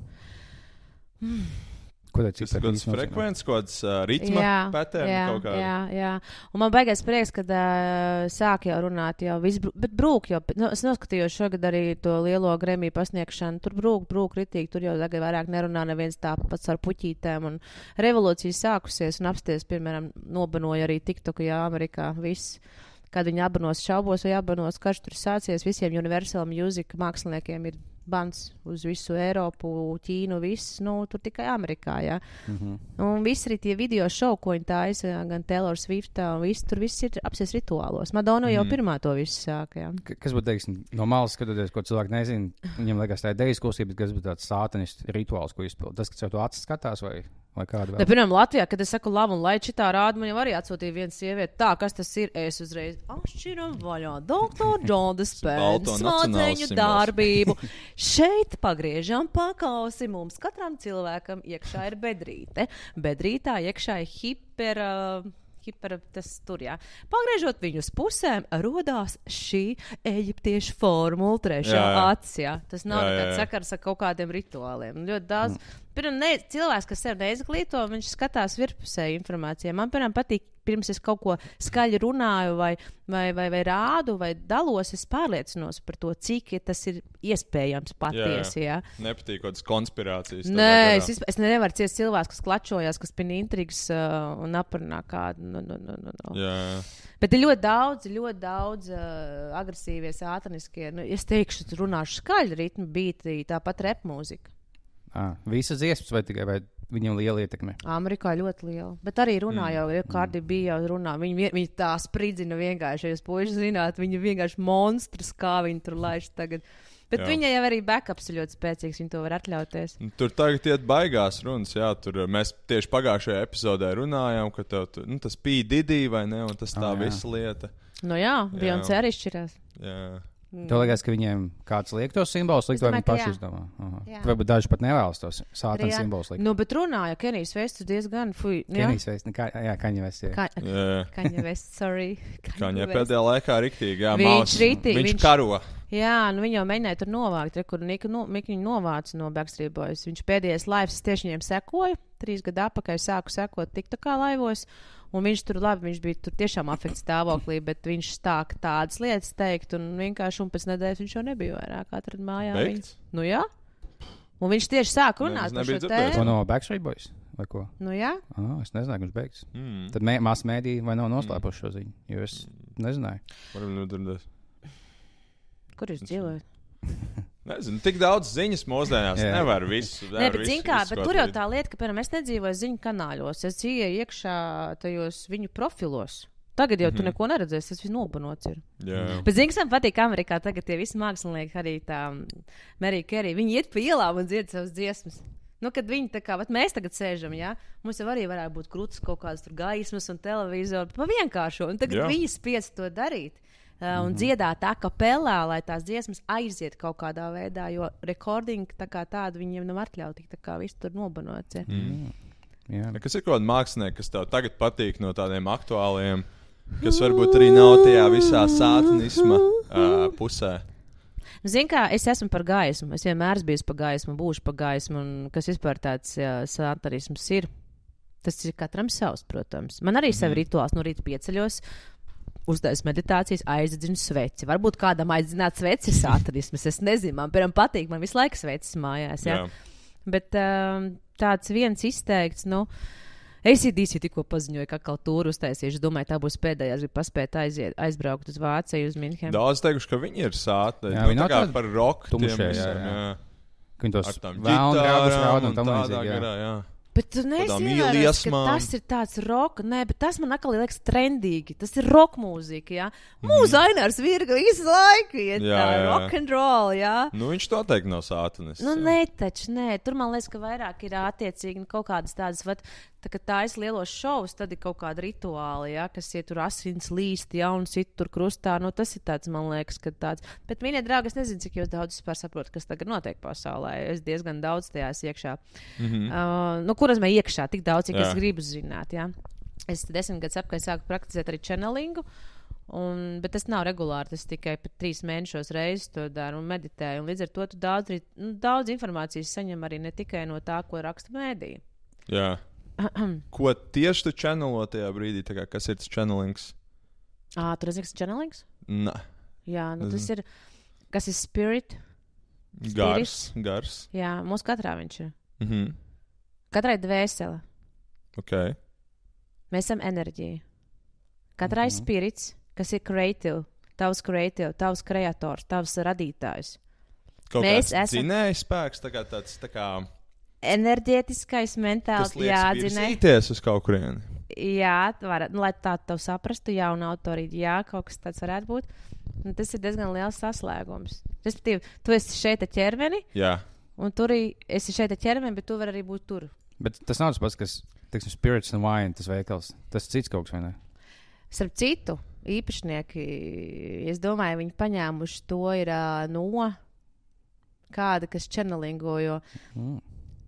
C: Mm. Tas ir kāds frekvents, kāds uh, ritma patērni kaut kādā.
E: Jā, jā. Un man baigais prieks, kad uh, sāk jau runāt jau viss, bet brūk jau, nu, es noskatījos šogad arī to lielo Grammy pasniegšanu, tur brūk, brūk ritīgi, tur jau tagad vairāk nerunā neviens tāpats ar puķītēm, un revolūcija sākusies, un apsties, piemēram, nobanoja arī TikToku, jā, Amerikā, viss. Kad viņi abanos šaubos vai abanos, karš tur sācies, visiem Universal Music māksliniekiem ir bans uz visu Eiropu, Ķīnu, viss, nu, tur tikai Amerikā, jā. Mm-hmm. Un visi arī tie video šovi, ko viņi taisa, gan Taylor Swiftā, un viss, tur viss ir apsies rituālos. Madonna jau mm. pirmā to visu sāka, jā.
D: K- kas būtu, teiksim, no malas skatoties, ko cilvēki nezina, viņam liekas tā ir dejas kustība, bet kas būtu tāds sātanists rituāls, ko izpild? Tas, kas jau to acis skatās, vai, vai kādu vēl?
E: Ne, piemēram, Latvijā, kad es saku labu un lai šitā rāda, man jau arī atsūtīja viena sieviete. Tā, kas tas ir? Es uzreiz atšķiram vaļā doktor John Dispenza smadzeņu darbību. Šeit pagriežam pakausi, mums katram cilvēkam iekšā ir bedrīte. Bedrītā iekšā ir hiper, uh, hiper tas tur, jā. Pagriežot viņus pusēm, rodās šī eģiptiešu formula trešā acis, jā. Tas nav nekāds sakars ar kaut kādiem rituāliem. Ļoti daudz. Mm. Pirmā, ne, cilvēks, kas sev neizglīto, viņš skatās virpusēju informāciju. Man, piemēram, patīk, pirms es kaut ko skaļi runāju vai, vai, vai, vai rādu vai dalos, es pārliecinos par to, cik tas ir iespējams patiesi. Jā, jā.
C: Nepatīk kādas konspirācijas.
E: Nē, es, visp... es nevaru ciest cilvēks, kas klačojās, kas pina intrigas uh, un aprunā kādu. No, no, no, no.
C: Jā, jā.
E: Bet ir ļoti daudz, ļoti daudz uh, agresīvie, sātaniskie. Nu, es teikšu, runāšu skaļi ritmu, bītī, tāpat rep mūzika.
D: Ah, visas dziesmas vai tikai vai viņam liela ietekme?
E: Amerikā ļoti liela. Bet arī runā mm. jau, ja kādi bija jau runā. Viņi, viņi tā spridzina vienkārši, ja jūs puiši zināt, viņi vienkārši monstrs, kā viņi tur laiž tagad. Bet jā. Viņai jau arī backups ir ļoti spēcīgs, viņi to var atļauties.
C: Tur tagad iet baigās runas, jā, tur mēs tieši pagājušajā epizodē runājām, ka tev, tu, nu, tas P. Diddy vai ne, un tas tā oh, visa lieta.
E: Nu jā, Beyoncé arī šķirās.
C: Jā.
D: Mm. Tev liekas, ka viņiem kāds liek tos simbolus, likt, vai viņi paši izdomā? Varbūt daži pat nevēlas tos sātana simbolus likt.
E: Nu, bet runāja, Kenijs Vests diezgan, fuj.
D: Kenijs Vests, kā, jā, Kaņa Vests, jā.
E: Ka, Kaņa Vests, sorry.
C: Kaņa pēdējā laikā riktīgi, jā,
E: viņš,
C: maus,
E: riti,
C: viņš, viņš karo.
E: Jā, nu viņi jau mēģināja tur novākt, re, kur Mika no, viņu novāca no Backstreet Boys. Viņš pēdējais laivs, es tieši viņiem sekoju, trīs gadu apakaļ sāku sekot TikTokā laivos. Un viņš tur labi, viņš bija tur tiešām afekts stāvoklī, bet viņš stāk tādas lietas teikt, un vienkārši un pēc nedēļas viņš jau nebija vairāk atrad mājā. Viņas. Nu jā. Un viņš tieši sāk runāt par šo tēmu.
D: To no Backstreet Boys, vai ko?
E: Nu jā.
D: Ah, es nezināju, ka viņš beigs.
C: Mm.
D: Tad mē, mās mēdī vai nav noslēpuši šo ziņu, jo es nezināju.
C: Varam nodarbēt.
E: Kur jūs dzīvojat?
C: Nezinu, tik daudz ziņas mūsdienās yeah. nevar visu.
E: Nē, bet zin kā, bet tur jau tā lieta, ka, piemēram, es nedzīvoju ziņu kanāļos, es ieeju iekšā tajos viņu profilos. Tagad jau mm-hmm. tu neko neredzēsi, tas viss nobanots ir.
C: Yeah.
E: Bet zini, kas man patīk Amerikā, tagad tie visi mākslinieki, arī tā Mary Carey, viņi iet pa ielām un dzied savas dziesmas. Nu, kad viņi tā kā, bet mēs tagad sēžam, jā, mums jau arī varētu būt krūtis kaut kādas tur gaismas un televizori, pa vienkāršo, un tagad yeah. viņi spiedz to darīt. Uh, un mm-hmm. dziedāt akapelā, lai tās dziesmas aiziet kaut kādā veidā, jo recording tā kā tādu viņiem nav atļauti, tā kā viss tur nobanots. Ja.
C: Mm. Yeah. Kas ir kaut kāda mākslinieka, kas tev tagad patīk no tādiem aktuāliem, kas varbūt arī nav tajā visā sātanisma uh, pusē?
E: Zini kā, es esmu par gaismu, es vienmēr esmu bijis par gaismu, būšu par gaismu, un kas vispār tāds jā, sātanisms ir, tas ir katram savs, protams. Man arī mm. sev rituāls no rīta pieceļos, uztais meditācijas, aizdedzinu sveci. Varbūt kādam aizdzināt sveci ir satanismas, es nezinu, man piemēram patīk, man visu laiku svecis mājās, jā. jā. Bet um, tāds viens izteikts, nu, A C D C tikko paziņoja, ka atkal tūru uztaisīšu, domāju, tā būs pēdējā, es gribu paspēt aiziet, aizbraukt uz Vāciju, uz Minhenu.
C: Daudz teikuši, ka viņi ir sātni,
D: jā,
C: nu,
D: viņi
C: tā kā
D: tādi
C: par roku
D: tumšie,
C: tiem
D: jā,
C: visiem,
D: jā.
C: jā.
D: Viņi tos
C: Ar tām
D: vēlnu grābus
C: ģitārām
D: rauda un
C: un
D: tam
C: tādā
D: līdzīgi, jā.
C: garā, jā.
E: Bet tu neesi
C: Tādām
E: ievērojis, ka
C: ieliesmām.
E: tas ir tāds roka, nē, bet tas man atkal liekas trendīgi. Tas ir roka mūzika, jā. Mūsu Ainārs Virga visu laiku iet
C: Jā,
E: tā,
C: jā, jā.
E: rock and roll, jā.
C: Nu, viņš to teikt nav sātanis.
E: Nu, nē, taču, nē. Tur man liekas, ka vairāk ir attiecīgi kaut kādas tādas, vat, tā kā tā ir lielos šovus, tad ir kaut kāda rituāla, jā, kas iet tur asins līst, jā, un sit tur krustā. Nu, tas ir tāds, man liekas, ka tāds. Bet, mīļie draugi, es nezinu, cik jūs daudz vispār saprotat, kas tagad notiek pasaulē. Es diezgan daudz tajās iekšā.
C: Mhm.
E: Uh, nu, kur es mēju iekšā? Tik daudz, cik
C: Jā.
E: es gribu zināt, jā. Es desmit gadus apkārt sāku praktizēt arī channelingu. Un, bet tas nav regulāri, tas tikai pat trīs mēnešos reizes to daru un meditēju. Un līdz ar to tu daudz, arī- nu, daudz informācijas saņem arī ne tikai no tā, ko raksta mēdī.
C: Jā. Ko tieši tu channelo tajā brīdī? Tā kā, kas ir tas channelings?
E: Ā, tur ir channelings?
C: Nē.
E: Jā, nu, tas
C: Nezinu.
E: ir, kas ir spirit.
C: Gars. Gars.
E: Jā, mums katrā viņš ir.
C: Mhm.
E: Katrai dvēsele.
C: Ok.
E: Mēs esam enerģija. Katrai
D: Mhm.
E: spirits, kas ir creative, tavs creative, tavs kreators, tavs radītājs.
C: Kaut
E: Mēs
C: kāds
E: esam-
C: dzinējs spēks, tā kā tāds, tā kā,
E: Enerģētiskais,
C: kas
E: mentāls,
C: liek
E: jādzinē.
C: virzīties uz kaut kurieni.
E: Jā, var, nu, lai tā tev saprastu, jauna autorīte, jā, kaut kas tāds varētu būt. Un tas ir diezgan liels saslēgums. Respektīvi, tu esi šeit ar ķermeni,
C: Jā.
E: un tur arī esi šeit ar ķermeni, bet tu vari arī būt tur.
D: Bet tas nav tas pats, kas, teiksim, Spirits and Wine, tas veikals. Tas cits kaut kas, vai ne?
E: Starp citu, īpašnieki, es domāju, viņi paņēmuši to ir uh, no kāda, kas channelingo, jo
D: Mm.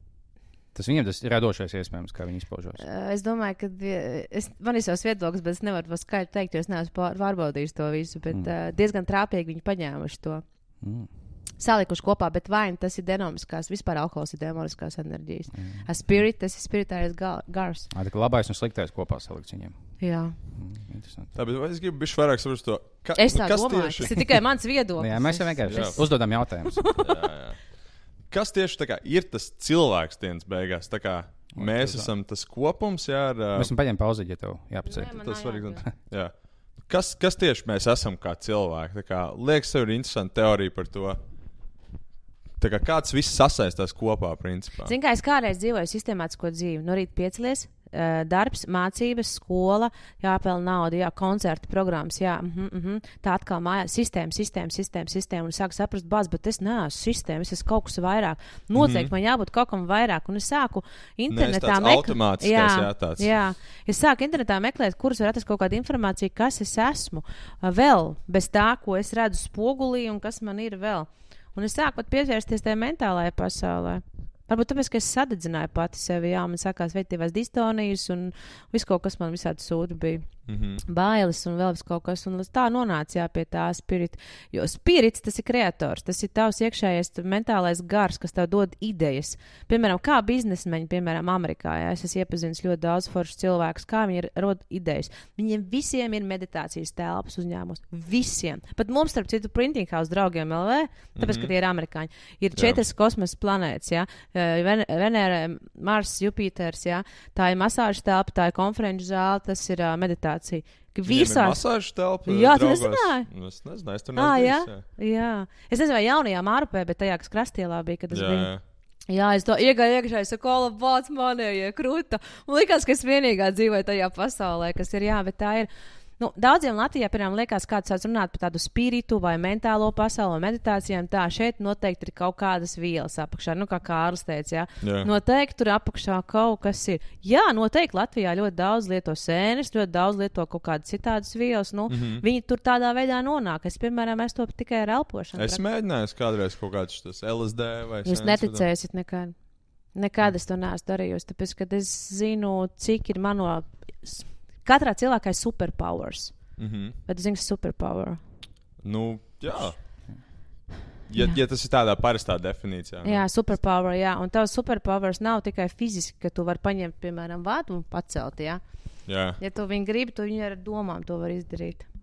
D: Tas viņiem tas ir radošais iespējams, kā viņi izpaužos.
E: uh, es domāju, ka vie- es, man ir savs viedoklis, bet es nevaru pa skaļi teikt, jo es neesmu pār- pārbaudījis to visu, bet
D: Mm.
E: uh, diezgan trāpīgi viņi paņēmuši to.
D: Mm.
E: Salikuši kopā, bet vai nu tas ir denomiskās, vispār alkohols ir demoniskās enerģijas.
D: Mm.
E: A spirit, tas ir spiritārais ga- gars.
D: Ā, tā kā labais un sliktais kopā salikts viņiem.
E: Jā.
D: Mm, interesanti.
C: Tā, bet vai es gribu bišķi vairāk saprast to, ka,
E: Es
C: nu,
E: tā
C: kas
E: domāju,
C: tieši,
E: tas ir tikai mans
D: Nu,
E: viedoklis.
D: jā, mēs jau
E: Es-
D: vienkārši
C: Jā.
D: uzdodam jautājumus.
C: jā, jā. Kas tieši tā kā ir tas cilvēks dienas beigās? Tā kā
D: Un
C: mēs
D: tas-
C: esam tas kopums, jā, ar,
D: Mēs varam paņemt pauzi, ja tev jāpacēl.
E: Nē, man
C: tas
E: nav
C: svarīgi.
E: jāatbild.
C: Jā. Kas, kas tieši mēs esam kā cilvēki? Tā kā, liekas, tev ir interesanta teorija par to. Tā kā kāds viss sasaistās kopā, principā.
E: Zini, kā es kādreiz dzīvoju sistemātisko dzīvi. No rīta piecelies, uh, darbs, mācības, skola, jāpelnā nauda, jā, koncerti, programmas, jā, mhm, mhm. Tā atkal mājās, sistēma, sistēma, sistēma, sistēma. Un es sāku saprast, bāz, bet es neesmu sistēma, es esmu kaut kas vairāk. Noteikti
C: Mhm.
E: man jābūt kaut kam vairāk. Un es sāku
C: Nē,
E: internetā
C: tāds
E: meklēt.
C: automātiskais, jā, tāds.
E: Jā, es sāku internetā meklēt, kuras var atrast kaut kādu informāciju, kas es esmu uh, vēl bez tā, ko es redzu spogulī un kas man ir vēl. Un es sāku pat pievērsties tajā mentālajā pasaulē. Varbūt tāpēc, ka es sadedzināju pati sevi, jā, man sākās veitīvās distonijas un viss kaut kas man visādi sūdi bija.
C: Mhm.
E: Bailes un vēl vis kaut kas, un līdz tā nonāca jā, pie tā spirita. Jo spirits tas ir kreators, tas ir tavs iekšējais mentālais gars, kas tev dod idejas. Piemēram, kā biznesmeņi, piemēram, Amerikā, jā, es esmu iepazinis ļoti daudz foršus cilvēkus, kā viņi ir, rod idejas. Viņiem visiem ir meditācijas telpas uzņēmums. Visiem. Pat mums, starp citu, Printing House draugiem L V, tāpēc,
C: Mhm.
E: ka tie ir amerikāņi, ir
C: Jā.
E: četras kosmosa planētas, jā. Ven- Venēra, Mars, Jupiters, jā. Tā ir masāžu telpa, tā ir konferenču zāle, tas ir uh, meditācija. Ka
C: Viņiem ir
E: Visās
C: masāžu telpa.
E: Jā, tu
C: draugos?
E: nezināji?
C: Nu, Es nezinu, es tur
E: Ā,
C: nebiju.
E: jā? Jā, es nezinu, vai jaunajā Mārupē, bet tajā, kas Krastielā bija, kad es
C: Jā,
E: biju.
C: jā.
E: Jā, es to iegāju iekšā, es saku, kola bāc manējie krūta. Un likās, ka es vienīgā dzīvoju tajā pasaulē, kas ir, jā, bet tā ir. Nu, daudziem Latvijā, piemēram, liekas, kāds sāc runāt par tādu spiritu vai mentālo pasauli vai meditācijām. Tā, šeit noteikti ir kaut kādas vielas apakšā. Nu, kā Kārlis teica, jā.
C: Jā.
E: Noteikti tur apakšā kaut kas ir. Jā, noteikti Latvijā ļoti daudz lieto sēnes, ļoti daudz lieto kaut kādas citādas vielas. Nu,
C: Mhm.
E: viņi tur tādā veidā nonāk. Es, piemēram, es to tikai ar elpošanu.
C: Es mēģināju kādreiz kaut kādus tas L S D vai
E: Jūs neticēsiet nekad. Nekad es to neesmu darījusi, tāpēc, ka es zinu, cik ir mano. Katrā cilvēkā ir superpowers.
C: Mhm.
E: Vai tu zini, kas ir superpower?
C: Nu, jā. Ja,
E: Jā.
C: ja tas ir tādā parastā definīcijā. nu.
E: Jā, superpower, jā. Un tavs superpowers nav tikai fiziski, ka tu vari paņemt, piemēram, vādu un pacelt, jā.
C: Jā.
E: Ja tu viņu gribi, tu viņu ar domām to var izdarīt.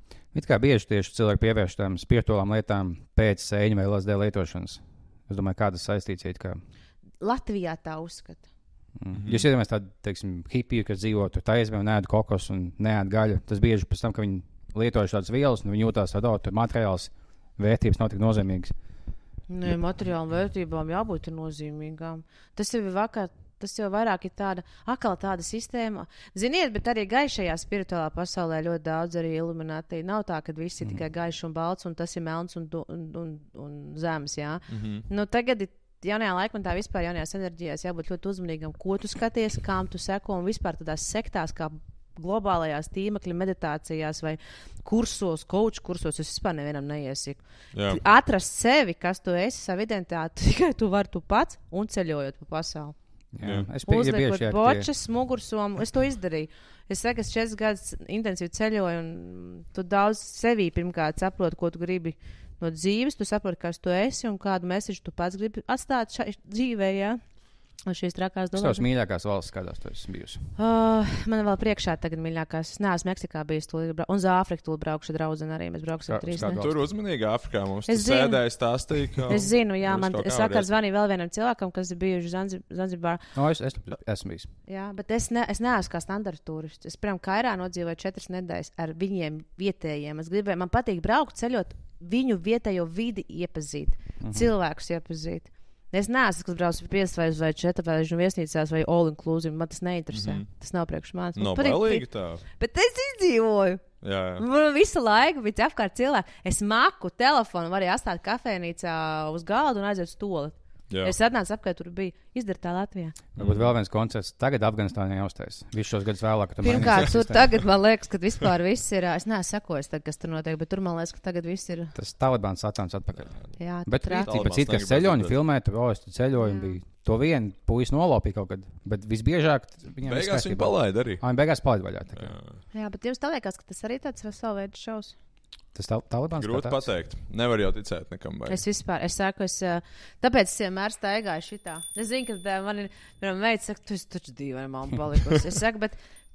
D: It kā bieži tieši cilvēki pievērš tām spirituālām lietām pēc sēņu vai L S D lietošanas. Es domāju, kā tas saistīts. Kā...
E: Latvijā tā uzskata.
D: Mm. Mm-hmm. Jūs iedomājaties tādu, teiksim, hipiju, kas dzīvo tur taisnēm un ēd kokos un neēd gaļu. Tas bieži pēc tam, ka viņi lietojuši tādas vielas, un viņi jūtās tādā, tur materiāls vērtības nav tik nozīmīgas.
E: Nē, materiālām vērtībām jābūt nozīmīgām. Tas jau ir vakar. Tas jau vairāk ir tāda, akal tāda sistēma. Ziniet, bet arī gaišajā spirituālā pasaulē ļoti daudz arī ilumināti. Nav tā, ka viss ir mm. tikai gaišs un balts, un tas ir melns un, un, un, un zemes, jā. Mm-hmm. Nu, tagad ir jaunajā laikmetā vispār jaunajās enerģijās jābūt ļoti uzmanīgam, ko tu skaties, kām tu seko, un vispār tādās sektās, kā globālajās tīmekļa meditācijās vai kursos, coach kursos, es vispār nevienam neiesaku. Atrast sevi, kas tu esi, savu identitāti, tikai tu vari tu pats un ceļojot pa pasauli.
D: Jā. Es pie,
E: uzliekot
D: ja
E: bočas, tie... mugursomu. Es to izdarīju. Es saku, es četrus gadus intensīvi ceļoju, un tu daudz sevī pirmkārt saproti, ko tu gribi no dzīves. Tu saproti, kas tu esi un kādu mēsežu tu pats gribi atstāt šai dzīvē, jā. Un šīs trakās domāšanas.
D: Kas tavs mīļākās valsts, kādās tu esi bijusi?
E: Uh, man vēl priekšā tagad mīļākās. Es neesmu Meksikā bijis, bra... un uz Āfriku tūlīt braukšu draudzeni arī. Mēs brauksim trīs.
C: Tur uzmanīgi Āfrikā mums sēdēja stāstīja, ka...
E: Es zinu, jā, man es vakar zvanīju vēl vienam cilvēkam, kas ir bijuši Zanzibar.
D: No, es, es esmu bijis.
E: Jā, bet es, ne, es neesmu kā standarta turists. Es, piemēram, Kairā nodzīvoju četras nedēļas ar viņiem vietējiem. Es gribēju, man patīk braukt, ceļot, viņu vietējo vidi iepazīt, mhm. cilvēkus iepazīt. Es neesmu, kas brauc pie piecas vai četras viesnīcās vai all inclusive. Man tas neinteresē. Mm-hmm. Tas nav priekš manis.
C: No bailīgi tā.
E: Bet es izdzīvoju.
C: Jā, jā.
E: Man visu laiku bija apkārt cilvēki. Es maku telefonu, varēju atstāt kafejnīcā uz galdu un aiziet uz toli. Jā. Es atnācu apkārt, tur bija izdarītā Latvijā.
D: Varbūt vēl viens koncerts. Tagad Afganistānā jāuztais. Visus šos gadus vēlāk.
E: Pirmkārt, tur tagad man liekas, ka vispār viss ir. Es neesmu sekojis, tad, kas tur notiek, bet tur man liekas, ka tagad viss ir.
D: Tas Talibans atcāns atpakaļ.
E: Jā,
D: bet cik pēc it, kas ceļoņi filmē, tur o, es tur ceļoju un bija to vienu puisi nolopīja kaut kad. Bet visbiežāk viņiem
C: beigās viņi palaida arī.
D: Ā, viņi beigās palaida vaļā.
C: Jā.
E: Jā, bet jums tā liekas, ka tas arī tāds savu veidu šovs?
D: Tas Talibans
C: grūti pateikt. Nevar jau ticēt nekam. Baigi.
E: Es vispār, es saku, es, tāpēc es vienmēr staigāju šitā. Es zinu, ka man ir, piemēram, meita saka, tu esi taču dīvaini mamma palikusi. Es saku, bet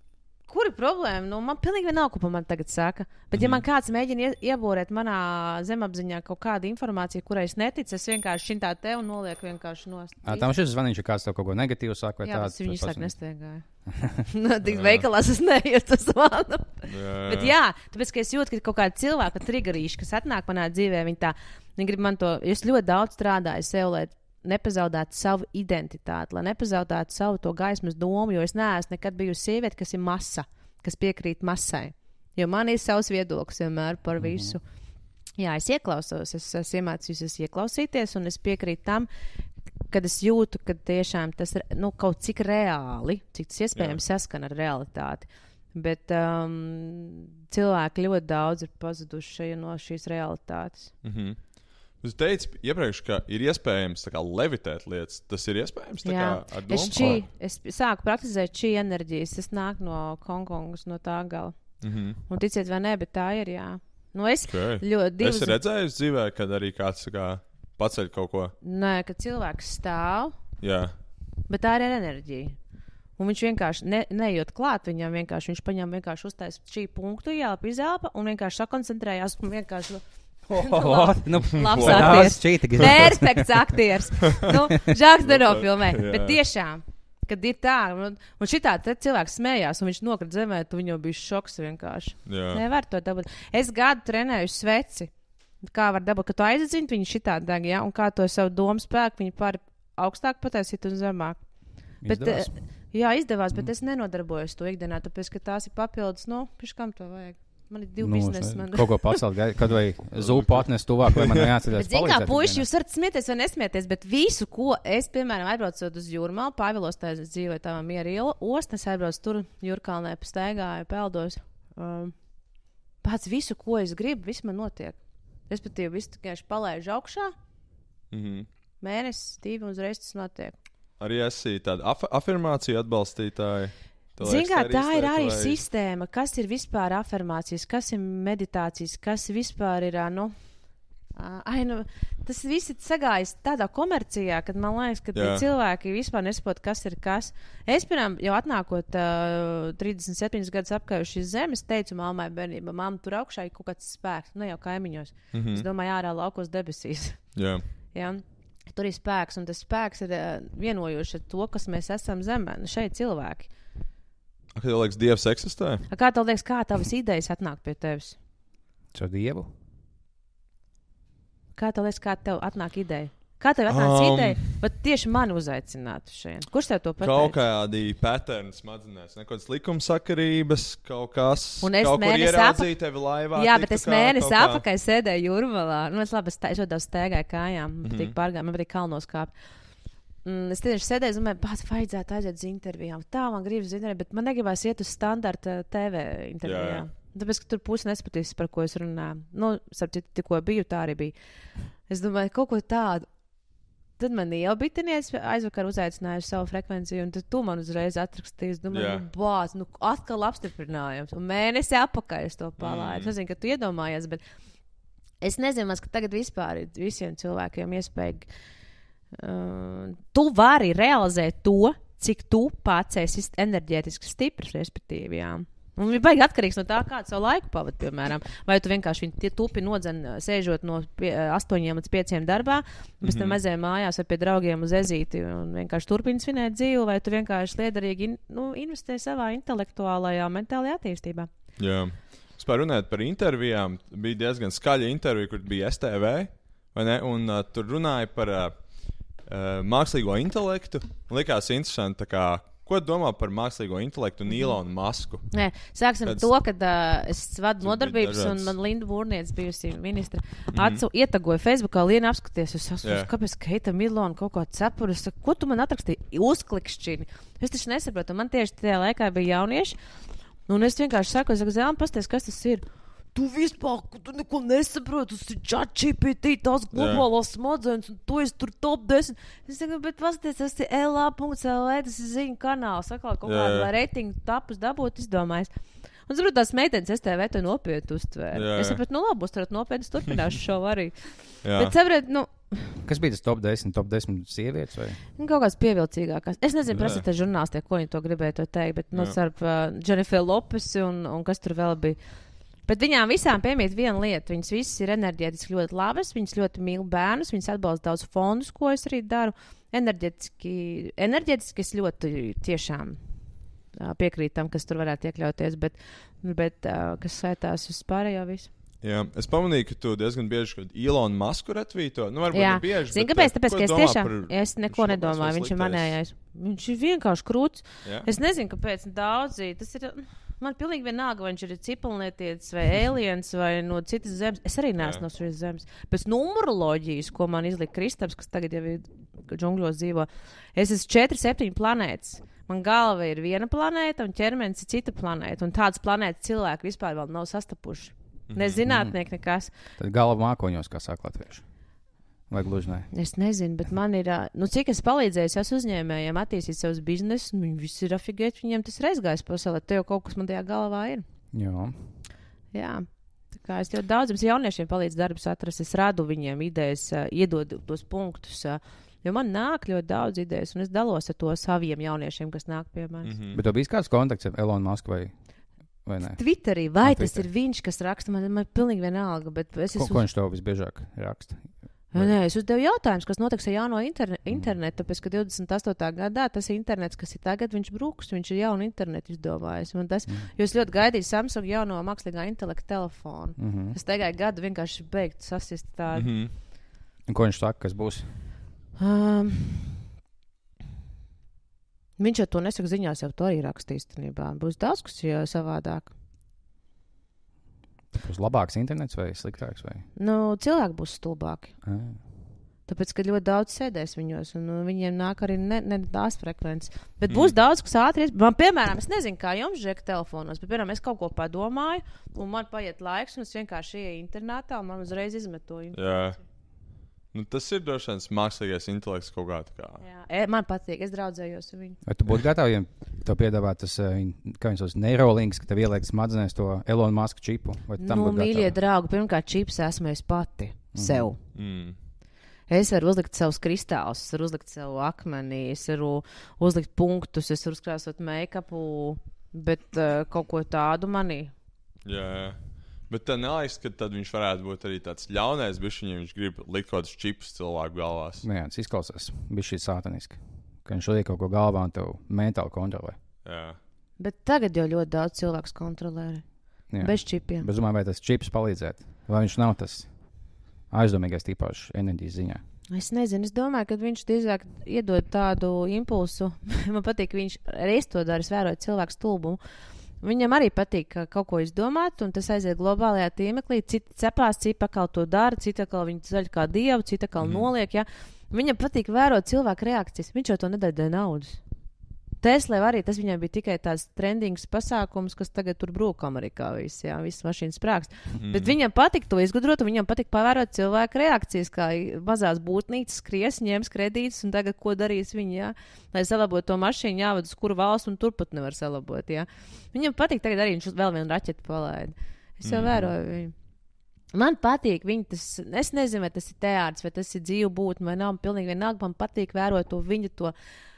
E: kur ir problēma? Nu, man pilnīgi vienalga, ko man tagad saka. Bet mm-hmm. ja man kāds mēģina ie, iebūrēt manā zemapziņā kaut kādu informāciju, kurai es neticu, es vienkārši šitā te un nolieku vienkārši nost.
D: Ā, tam šis zvaniņš, ja kāds tev kaut ko negatīvu saka vai
E: jā,
D: tāds.
E: Jā, viņi saka, nestaigāju. No, tik veikalās es neietu uz zvanu. Jā, jā. Bet jā, tāpēc, ka es jūtu, ka kaut kāda cilvēka triggerīša, kas atnāk manā dzīvē, viņi tā, viņi grib man to, es ļoti daudz strādāju sev, lai nepazaudētu savu identitāti, lai nepazaudētu savu to gaismas domu, jo es neesmu nekad bijusi sieviete, kas ir masa, kas piekrīt masai. Jo man ir savs viedoklis vienmēr par visu. Mm-hmm. Jā, es ieklausos, es esmu iemācījusies ieklausīties, un es piekrītu tam, kad es jūtu, ka tiešām tas ir nu, kaut cik reāli, cik tas iespējams jā. Saskan ar realitāti. Bet um, cilvēki ļoti daudz ir pazuduši no šīs realitātes.
C: Mm-hmm. Jūs teicat iepriekš, ka ir iespējams kā, levitēt lietas. Tas ir iespējams? Tā
E: jā.
C: Kā, ar domu?
E: Es, čī, es sāku praktizēt šī enerģijas. Tas nāk no Hongkongas, no tā gala. Mm-hmm. Un ticiet vai ne, bet tā ir, jā. Nu, es
C: okay.
E: ļoti divas...
C: Es redzēju dzīvē, kad arī kāds kā, paceļ kaut ko.
E: Nē, kad cilvēks stāv,
C: jā.
E: Bet tā ir enerģija. Un viņš vienkārši ne, nejūt klāt viņam, vienkārši viņš paņem vienkārši uztais šī punktu, ielpa, izelpa un vienkārši sakoncentrējās un vienkārši...
D: Oh, nu,
E: labs aktieris. Perfekts aktieris. Nu, Žāks nenofilmē. Bet tiešām, kad ir tā, un, un šitā cilvēks smējās, un viņš nokrit zemē, tu viņam bija šoks vienkārši. Jā. Nevar to dabūt. Es gadu trenēju sveci. Kā var dabūt, ka tu aizdzint viņu šitā deg, ja? Un kā to savu domu spēku viņu pār augstāk pataisīt un zemāk.
D: Izdevās.
E: Bet, jā, izdevās, bet mm. es nenodarbojos to ikdienā, tāpēc, ka tās ir papildus, nu, piš kam to vajag. Man ir divi nu, biznesi. Man...
D: Kaut ko pacelt, kad vai zupu atnest tuvāk, vai man jāatcerās
E: palīdzēt. Zin kā, puiši, jūs varat smieties vai nesmieties, bet visu, ko es, piemēram, aizbraucot uz Jūrmālu, Pāvilos tā es dzīvoju tā miera iela, ost, es aizbraucu tur Jūrkalnē, pastaigāju, peldos. Um, pats visu, ko es gribu, viss man notiek. Respektīvi, visu tikai palaižu augšā, mm-hmm. mēnesis, divi, un uzreiz tas notiek.
C: Arī esi tāda af- afirmācija atbalstītāja.
E: Zin kā, tā ir arī vai... sistēma, kas ir vispār afirmācijas, kas ir meditācijas, kas vispār ir, nu, Ai, nu, tas viss ir sagājis tādā komercijā, kad man liekas, ka cilvēki vispār nesaprot, kas ir kas. Es, piemēram, jau atnākot uh, trīsdesmit septiņus gadus apkārt šīs zemes, teicu mammai bērnībā, mamma, tur augšā ir kaut kāds spēks, ne jau kaimiņos. Mm-hmm. Es domāju, ārā laukos debesīs.
C: Jā.
E: Ja? Tur ir spēks, un tas spēks ir uh, vienojoši ar to, kas mēs esam zemē. Nu, šeit cilvēki.
C: A, kā tev liekas, Dievs eksistē?
E: A, kā tev liekas, kā tavas idejas atnāk pie tevis?
D: Caur Dievu?
E: Kā tev liekas, kā tev atnāk ideja? Kā tev atnāk um, ideja? Bet tieši mani uzaicinātu šeit. Kurš tev to pateica?
C: Kaut kādi paterni smadzenēs, nekādas likumsakarības, kaut kas,
E: un es
C: kaut kur ieraudzīt tevi laivā.
E: Jā, bet es mēnesi apakaļ sēdēju Jūrmalā. Nu, es labi, es ļoti daudz stēgāju kājām, man patīk pārgāt, man patīk kalnos kāpt. Mm, es tieši sēdēju, domāju, pats vajadzētu aiziet uz intervijām. Tā man gribas uz interviju, bet man negribās iet uz standarta T V intervijā. Jā. Tāpēc, ka tur pusi nespatīs, par ko es runāju. Nu, starp citu, tikko biju, tā arī bija. Es domāju, kaut ko tādu. Tad man jau bitinieks aizvakar uzaicinājuši savu frekvenciju, un tad tu man uzreiz atrakstīji. Es domāju, yeah. nu, bāc, nu, atkal apstiprinājums. Un mēnesi apakaļ es to palāju. Mm. Es nezinu, ka tu iedomājies, bet es nezinu, maz, ka tagad vispār ir visiem cilvēkiem iespēja. Uh, tu vari realizēt to, cik tu pats esi enerģētiski stiprs, respektīvi, jā. Un viņš baigi atkarīgs no tā, kādu savu laiku pavadi, piemēram. Vai tu vienkārši viņu tupi nodzen, sēžot no astoņiem līdz pieciem darbā, pēc tam aizēji mājās vai pie draugiem uz ezīti un vienkārši turpini svinēt dzīvi, vai tu vienkārši liederīgi in, nu, investē savā intelektuālajā, mentālajā attīstībā. Jā.
C: Vispār runājot par intervijām, bija diezgan skaļa intervija, kur bija S T V, vai ne? Un uh, tur runāja par uh, uh, mākslīgo intelektu. Likās interesanti, tā kā ko domā par mākslīgo intelektu un Ilonu Masku?
E: Nē, sāksim ar to, ka uh, es vadu nodarbības un man Linda Būrniece, bijusi ministra, mm-hmm. atsu, ietagoja Facebookā, Liena apskaties, es esmu, yeah. kāpēc Keita Milona kaut kā cepura, es saku, ko tu man atrakstīji? Uzklikšķini. Es taču nesaprotu, man tieši tajā laikā bija jaunieši, un es vienkārši saku, es saku, Zēlam, pasties, kas tas ir? Tu vispār, tu neko nesaproti, tas ir ChatGPT, tās globālās smadzenes, un tu esi tur top desmit. Es saku, bet pasties, tas ir L A punkts L V, tas ir ziņu kanāls, aklā kaut kādu, lai reitingu tapus dabūt, izdomājis. Un, saprot, tās meitenes S T V to nopietni uztvēra. Jā, jā. Es sapratu, nu labi, uztverat nopietni, es turpināšu šo arī. Bet, saprot, nu...
D: Kas bija tas top desmit, top desmit sievietes vai?
E: Kaut kāds pievilcīgākās. Es nezinu, prasīt ar žurnālistiem, ko viņi to gribēja to teikt, bet, nu, starp uh, Jennifer Lopes un, un kas tur vēl bija. Bet viņām visām piemīt viena lieta. Viņas visas ir enerģētiski ļoti labas, viņas ļoti mīl bērnus, viņas atbalsta daudz fondus, ko es arī daru. Enerģētiski, enerģētiski es ļoti tiešām piekrītu tam, kas tur varētu iekļauties, bet, bet kas saitās uz pārējo visu.
C: Jā, es pamanīju, ka tu diezgan bieži kaut Ilonu Masku retvīto. Nu, varbūt
E: jā.
C: Ne bieži.
E: Zini, kāpēc? Tāpēc, ka es tiešām, es neko nedomāju, viņš ir manējais. Viņš ir vienkārši krūts. Jā. Es nezinu, kāpēc daudzi, tas ir, man pilnīgi vienalga, vai viņš ir cipelnietietis vai aliens vai no citas zemes. Es arī neesmu no šīs zemes. Pēc numeroloģijas, ko man izlika Kristaps, kas tagad jau ir džungļos dzīvo, es esmu četri septiņi planētas. Man galva ir viena planēta un ķermenis ir cita planēta. Un tādas planētas cilvēki vispār vēl nav sastapuši. Nezinātnieki nekas.
D: Tad galva mākoņos, kā saka latvieši. Vai gluži ne?
E: Es nezinu, bet man ir, nu cik es palīdzēju es uzņēmējiem attīstīt savus biznesus, viņi visi ir afigēti, viņiem tas ir aizgājis pasaulē. Te jau kaut kas man tajā galvā ir.
D: Jā.
E: Jā. Tā kā es ļoti daudziem jauniešiem palīdzu darbus atrast, es radu viņiem idejas, iedodu tos punktus, jo man nāk ļoti daudz idejas, un es dalos ar to saviem jauniešiem, kas nāk pie manis.
D: Mm-hmm. Bet tev bija kāds kontakts ar Elonu Masku vai...
E: Twitterī, vai no, tas Twitter. Ir viņš, kas raksta, man, man pilnīgi vienalga, bet es
D: esmu... Ko, ko viņš tev visbiežāk raksta?
E: Vai? Nē, es uzdevu jautājumus, kas notiks ar jauno interne- internetu, tāpēc, ka divdesmit astotā gadā tas internets, kas ir tagad, viņš brūks, viņš ir jaunu internetu izdomājis. Un tas, mm. jo es ļoti gaidīju Samsung jauno mākslīgā intelekta telefonu. Mm-hmm. Es tagad gadu vienkārši beigtu sasist tādu.
D: Mm-hmm. Un ko viņš saka, kas būs?
E: Um, Viņš jau to nesaka ziņās, jau to arī rakstīs. Būs daudz, kas jau savādāk.
D: Būs labāks internets vai sliktāks? Vai?
E: Nu, cilvēki būs stulbāki.
D: Ah.
E: Tāpēc, ka ļoti daudz sēdēs viņos, un viņiem nāk arī ne, ne tās frekvences. Bet mm. būs daudz, kas ātri. Man, piemēram, es nezinu, kā jums žēk telefonos, bet, piemēram, es kaut ko padomāju, un man paiet laiks, un es vienkārši ieeju internetā, un man uzreiz izmet to informāciju.
C: Jā. Nu, tas ir droši vien mākslīgais intelekts kaut kā tā kā.
E: Jā, e, man patīk, es draudzējos ar viņu.
D: Vai tu būtu gatavs, ja tev piedāvāt tas, kā viņš tos Neuralinks, ka tev ieliek smadzenēs to Elon Musk čipu?
E: Nu, mīļie draugi, pirmkārt, čips esmu es pati mm. sev.
C: Mm.
E: Es varu uzlikt savus kristālus, es varu uzlikt savu akmeni, es varu uzlikt punktus, es varu uzkrāsot make-upu, bet uh, kaut ko tādu manī.
C: Jā, jā. Bet tā nelaiks, ka tad viņš varētu būt arī tāds ļaunais, bet viņš grib likt kaut kādus čipus cilvēku galvās.
D: Nu jā, tas izklausās, bija šī sātaniski, ka viņš liek kaut ko galvā un tev mentāli kontrolē.
C: Jā.
E: Bet tagad jau ļoti daudz cilvēks kontrolē. Jā. Bez čipiem.
D: Bet domāju, vai tas čips palīdzētu? Vai viņš nav tas aizdomīgais tīpaši enerģijas ziņā?
E: Es nezinu, es domāju, ka viņš drīzāk iedod tādu impulsu. Man patīk, ka viņš reiz to dara, es vēroju cilvēku stulbumu. Viņam arī patīk kaut ko izdomāt, un tas aiziet globālajā tīmeklī. Citi cepās, citi atkal to dara, citi atkal viņu zaļ kā dievu, citi atkal mm. noliek. Ja? Viņam patīk vērot cilvēku reakcijas. Viņš jau to nedara dēļ naudas. Tesla arī tas viņam bija tikai tāds trendings pasākums, kas tagad tur brūk Amerikā viss, jā, viss mašīnas sprāks. Mm. Bet viņam patīk to izgudrot, un viņam patīk pavērot cilvēku reakcijas, kā mazās būtnītes skries, ņems kredītus, un tagad ko darīs viņi, jā. Lai salabotu to mašīnu, jāved uz kuru valstu, un turpat nevar salabot, jā. Viņam patīk tagad arī, viņš vēl vienu raķetu palaida. Es jau mm. vēroju viņu. Man patīk viņa tas, es nezinu, vai tas ir teātris, vai tas ir dzīvu būtne, vai nav, pilnīgi vienalga, man patīk vērot to viņa to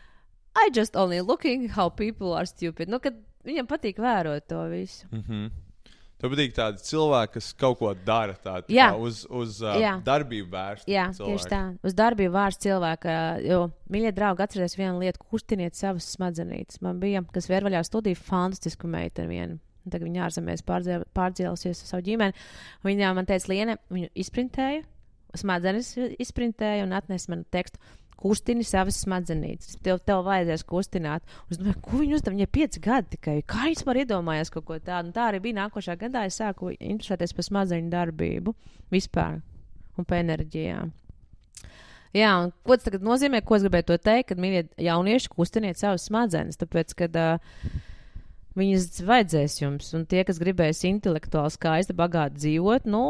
E: I just only looking how people are stupid. Nu, kad viņam patīk vērot to visu.
C: Mm-hmm. Tev patīk tādi cilvēki, kas kaut ko dara tā, tā
E: jā.
C: Kā uz, uz uh,
E: jā.
C: darbību vērst.
E: Jā,
C: cilvēki.
E: Tieši tā. Uz darbību vērst cilvēka. Jo, mīļie draugi, atcerieties vienu lietu, kustiniet savas smadzenītes. Man bija, kas Vērvaļā studija, fantastisku meiteni vienu. Tagad viņa ārzemēs pārdzēlusies ar savu ģimeni. Viņa man teica, Liene, viņu izprintēja, smadzenes izprintēja un atnesa manu tekstu. Kustini savas smadzenītes. Tev, tev vajadzēs kustināt. Es domāju, ko viņi uzdev? Viņai pieci gadi tikai. Kā viņš var iedomājies kaut ko tādu? Un tā arī bija nākošā gadā. Es sāku interesēties par smadzeņu darbību vispār un par enerģijām. Jā, un ko tas tagad nozīmē? Ko es gribēju to teikt? Kad mīļie jaunieši kustiniet savas smadzenes. Tāpēc, kad uh, viņas vajadzēs jums. Un tie, kas gribēs intelektuāli skaisti, bagāti dzīvot, nu,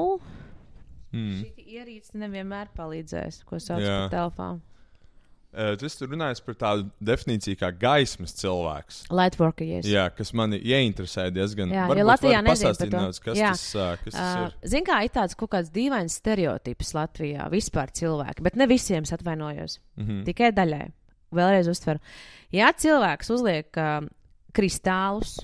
E: mm. šī ierīce nevienmēr palīdzēs, ko sauc Jā. Par telefonu.
C: Uh, tu tur runāji par tādu definīciju kā gaismas cilvēks.
E: Lightworker, yes.
C: Jā, kas mani ieinteresē diezgan.
E: Jā,
C: varbūt
E: jo Latvijā
C: var
E: nezinu
C: pastāstīt
E: par to.
C: Nedaudz, kas
E: Jā.
C: tas, uh, kas tas
E: uh,
C: ir.
E: Zin kā, ir tāds kaut kāds dīvains stereotips Latvijā, vispār cilvēki, bet ne visiem es atvainojos. Mm-hmm. Tikai daļai. Vēlreiz uztveru. Ja cilvēks uzliek uh, kristālus,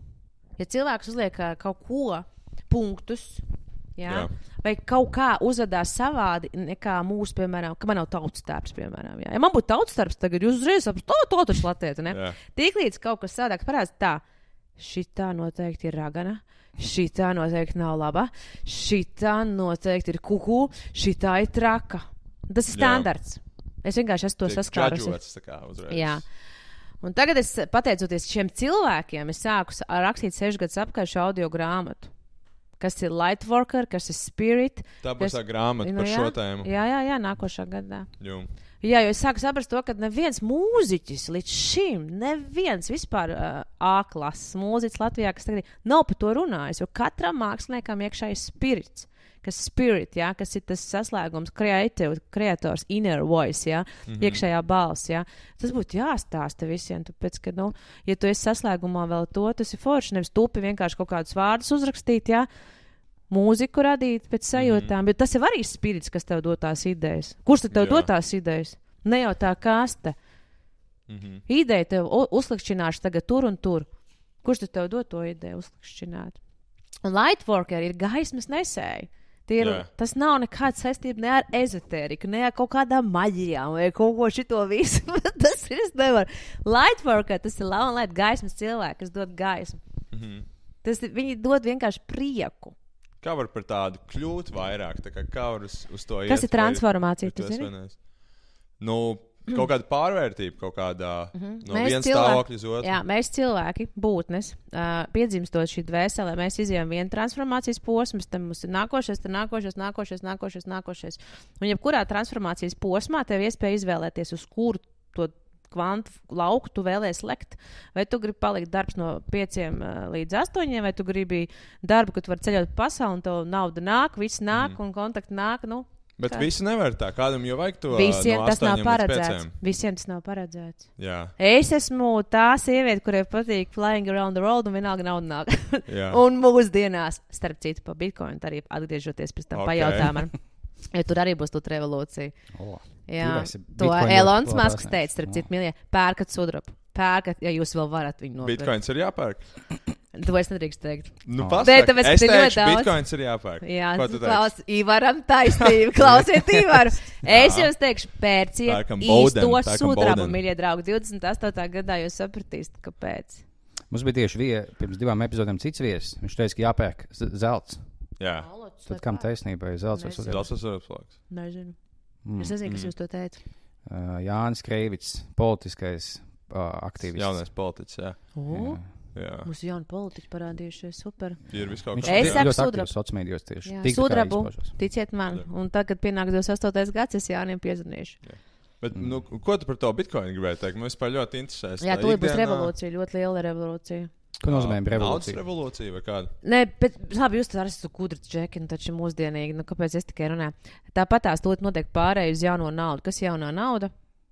E: ja cilvēks uzliek uh, kaut ko, punktus, jā, jā. Vai kaut kā uzvedās savādi, nekā mūsu, piemēram, ka man nav tautstarps, piemēram. Jā. Ja man būtu tautstarps, tagad jūs uzreiz saprast, to, to taču latiet, ne? Jā. Tiklīdz kaut kas savādāk parāds, tā, šitā noteikti ir ragana, šitā noteikti nav laba, šitā noteikti ir kuku, šitā ir traka. Tas ir standarts. Jā. Es vienkārši esmu to saskārusi. Jā. Un tagad es, pateicoties šiem cilvēkiem, es sāku rakstīt sešu gadus apkārt šo audio grāmatu. Kas ir Lightworker, kas ir Spirit.
C: Tā būs tā grāmata
E: nu,
C: par
E: jā,
C: šo tēmu.
E: Jā, jā, jā, nākošā gadā.
C: Jū.
E: Jā, jo es sāku saprast to, ka neviens mūziķis līdz šim, neviens vispār uh, A-klases mūziķis Latvijā, kas tagad nav par to runājis, jo katram māksliniekam iekšā ir spirits. Kas spirit, jā, kas ir tas saslēgums, creative, creators, inner voice, jā, mm-hmm. iekšējā balss, jā. Tas būtu jāstāsta visiem, tāpēc, ka, nu, ja tu esi saslēgumā vēl to, tas ir forši, nevis tupi vienkārši kaut kādus vārdus uzrakstīt, jā, mūziku radīt pēc sajūtām, mm-hmm. bet tas ir arī spirits, kas tev dod tās idejas. Kurš tad tev jā. Dod tās idejas? Ne jau tā kaste. Mm-hmm. Ideja tev uzlikšķināšu tagad tur un tur. Kurš tad tev dod to ideju uzlikšķināt? Un Lightworker ir gaismas nesēji. Ir, tas nav nekāda saistība ne ar ezotēriku, ne ar kaut kādām maģijām vai kaut ko šito visu. Tas ir, es nevaru. Lightworker, tas ir lava un light gaismas cilvēki, kas dod gaismu. Mm-hmm. Tas, viņi dod vienkārši prieku.
C: Kā var par tādu kļūt vairāk? Tā kā, kā var uz, uz to iet?
E: Kas ir transformācija, tu zini?
C: Nu, kaut kāda pārvērtība, kaut kādā mm-hmm. no viens stāvokļa uz otru.
E: Jā, mēs cilvēki, būtnes, uh, piedzimstot šī dvēselē, mēs izjām vienu transformācijas posmu, tad mums ir nākošais, tad nākošais, nākošais, nākošais, nākošais. Un jebkurā transformācijas posmā tev iespēja izvēlēties, uz kuru to kvantu lauku tu vēlēs lekt. Vai tu gribi palikt darbs no pieciem uh, līdz astoņiem, vai tu gribi darbu, ka tu vari ceļot pasauli un tev nauda nāk, viss nāk mm. un kontakti nāk, nu.
C: Bet
E: Kā?
C: visi nevar tā. Kādam jau vajag to
E: Visiem
C: no
E: tas nav
C: astoņiem līdz
E: paredzēts.
C: pieciem.
E: Visiem tas nav paredzēts.
C: Jā,
E: Es esmu tā sieviete, kurai patīk flying around the world un vienalga nauda nāk.
C: jā.
E: Un mūsdienās, starp citu, pa Bitcoin arī atgriežoties pēc tam
C: Ok.
E: pajautā man. Ja tur arī būs tūlīt revolūcija.
D: O,
E: Jā,
D: tu esi
E: to
D: Bitcoin
E: Elons
D: ļoti
E: Masks
D: labās
E: teica, starp
D: nes.
E: citu, milie, pērkat sudrabu. Pērkat, ja jūs vēl varat viņu nopirkt.
C: Bitcoins ir jāpērk.
E: To es nedrīkst teikt.
C: Nu,
D: Oh.
C: pasaka.
E: Nē, tāpēc, ka
C: es
E: ir ļoti
C: teikšu,
E: daudz.
C: Bitcoins ir jāpērk.
E: Jā,
C: Ko tu teiksi?
E: klaus, Ivaram taisnība. Klausiet, Ivaru. Es jums teikšu, pērciet
C: Pērkam Bowden,
E: īsto
C: pērkam
E: sudrabu,
C: Bowden.
E: miļie draugi. divdesmit astotā gadā jūs sapratīsiet, kāpēc.
D: Mums bija tieši vie, pirms divām epizodēm cits viesis. Viņš teica, ka jāpērk z- zelts.
C: Jā,
D: Tad kam taisnība ir zelts vai
E: Nezinu.
D: sudrabs?
C: tas ir uzplāks.
E: Nezinu.
D: Mm.
E: Es nezinu, kas jūs to teica.
D: Uh, Jānis Kreivits, politiskais uh, aktīvists.
C: Jaunais politiķis, jā.
E: O,
C: jā.
E: mums ir jauni politiķi parādījušies, super.
C: Ir viss kaut
D: Viņš
C: kas.
E: Es
D: ir
E: saku
D: ļoti
E: sudrabu.
D: aktīvs sociālos mēdījos tieši.
E: Jā,
D: Tik tā kā
E: sudrabu,
D: izpaužas.
E: ticiet man. Un tagad pienāks divdesmit astotais gads, es Jānim piezvanīšu.
C: Bet, nu, ko tu par to Bitcoin gribēji teikt? Man vispār ļoti interesēs.
E: Jā,
C: tā
E: tūlīt būs
C: ikdienā-
E: revolūcija, ļoti liela revolūcija.
D: Ko nozīmē
C: Naudas
D: revolūcija?
C: revolūcija vai kāda?
E: Nē, bet labi, jūs tur esat gudri džeki, nu taču mūsdienīgi, nu kāpēc es tikai runāju? Tāpat tās tūlīt notiek pārēj uz jauno naudu. Kas ir jaunā nauda?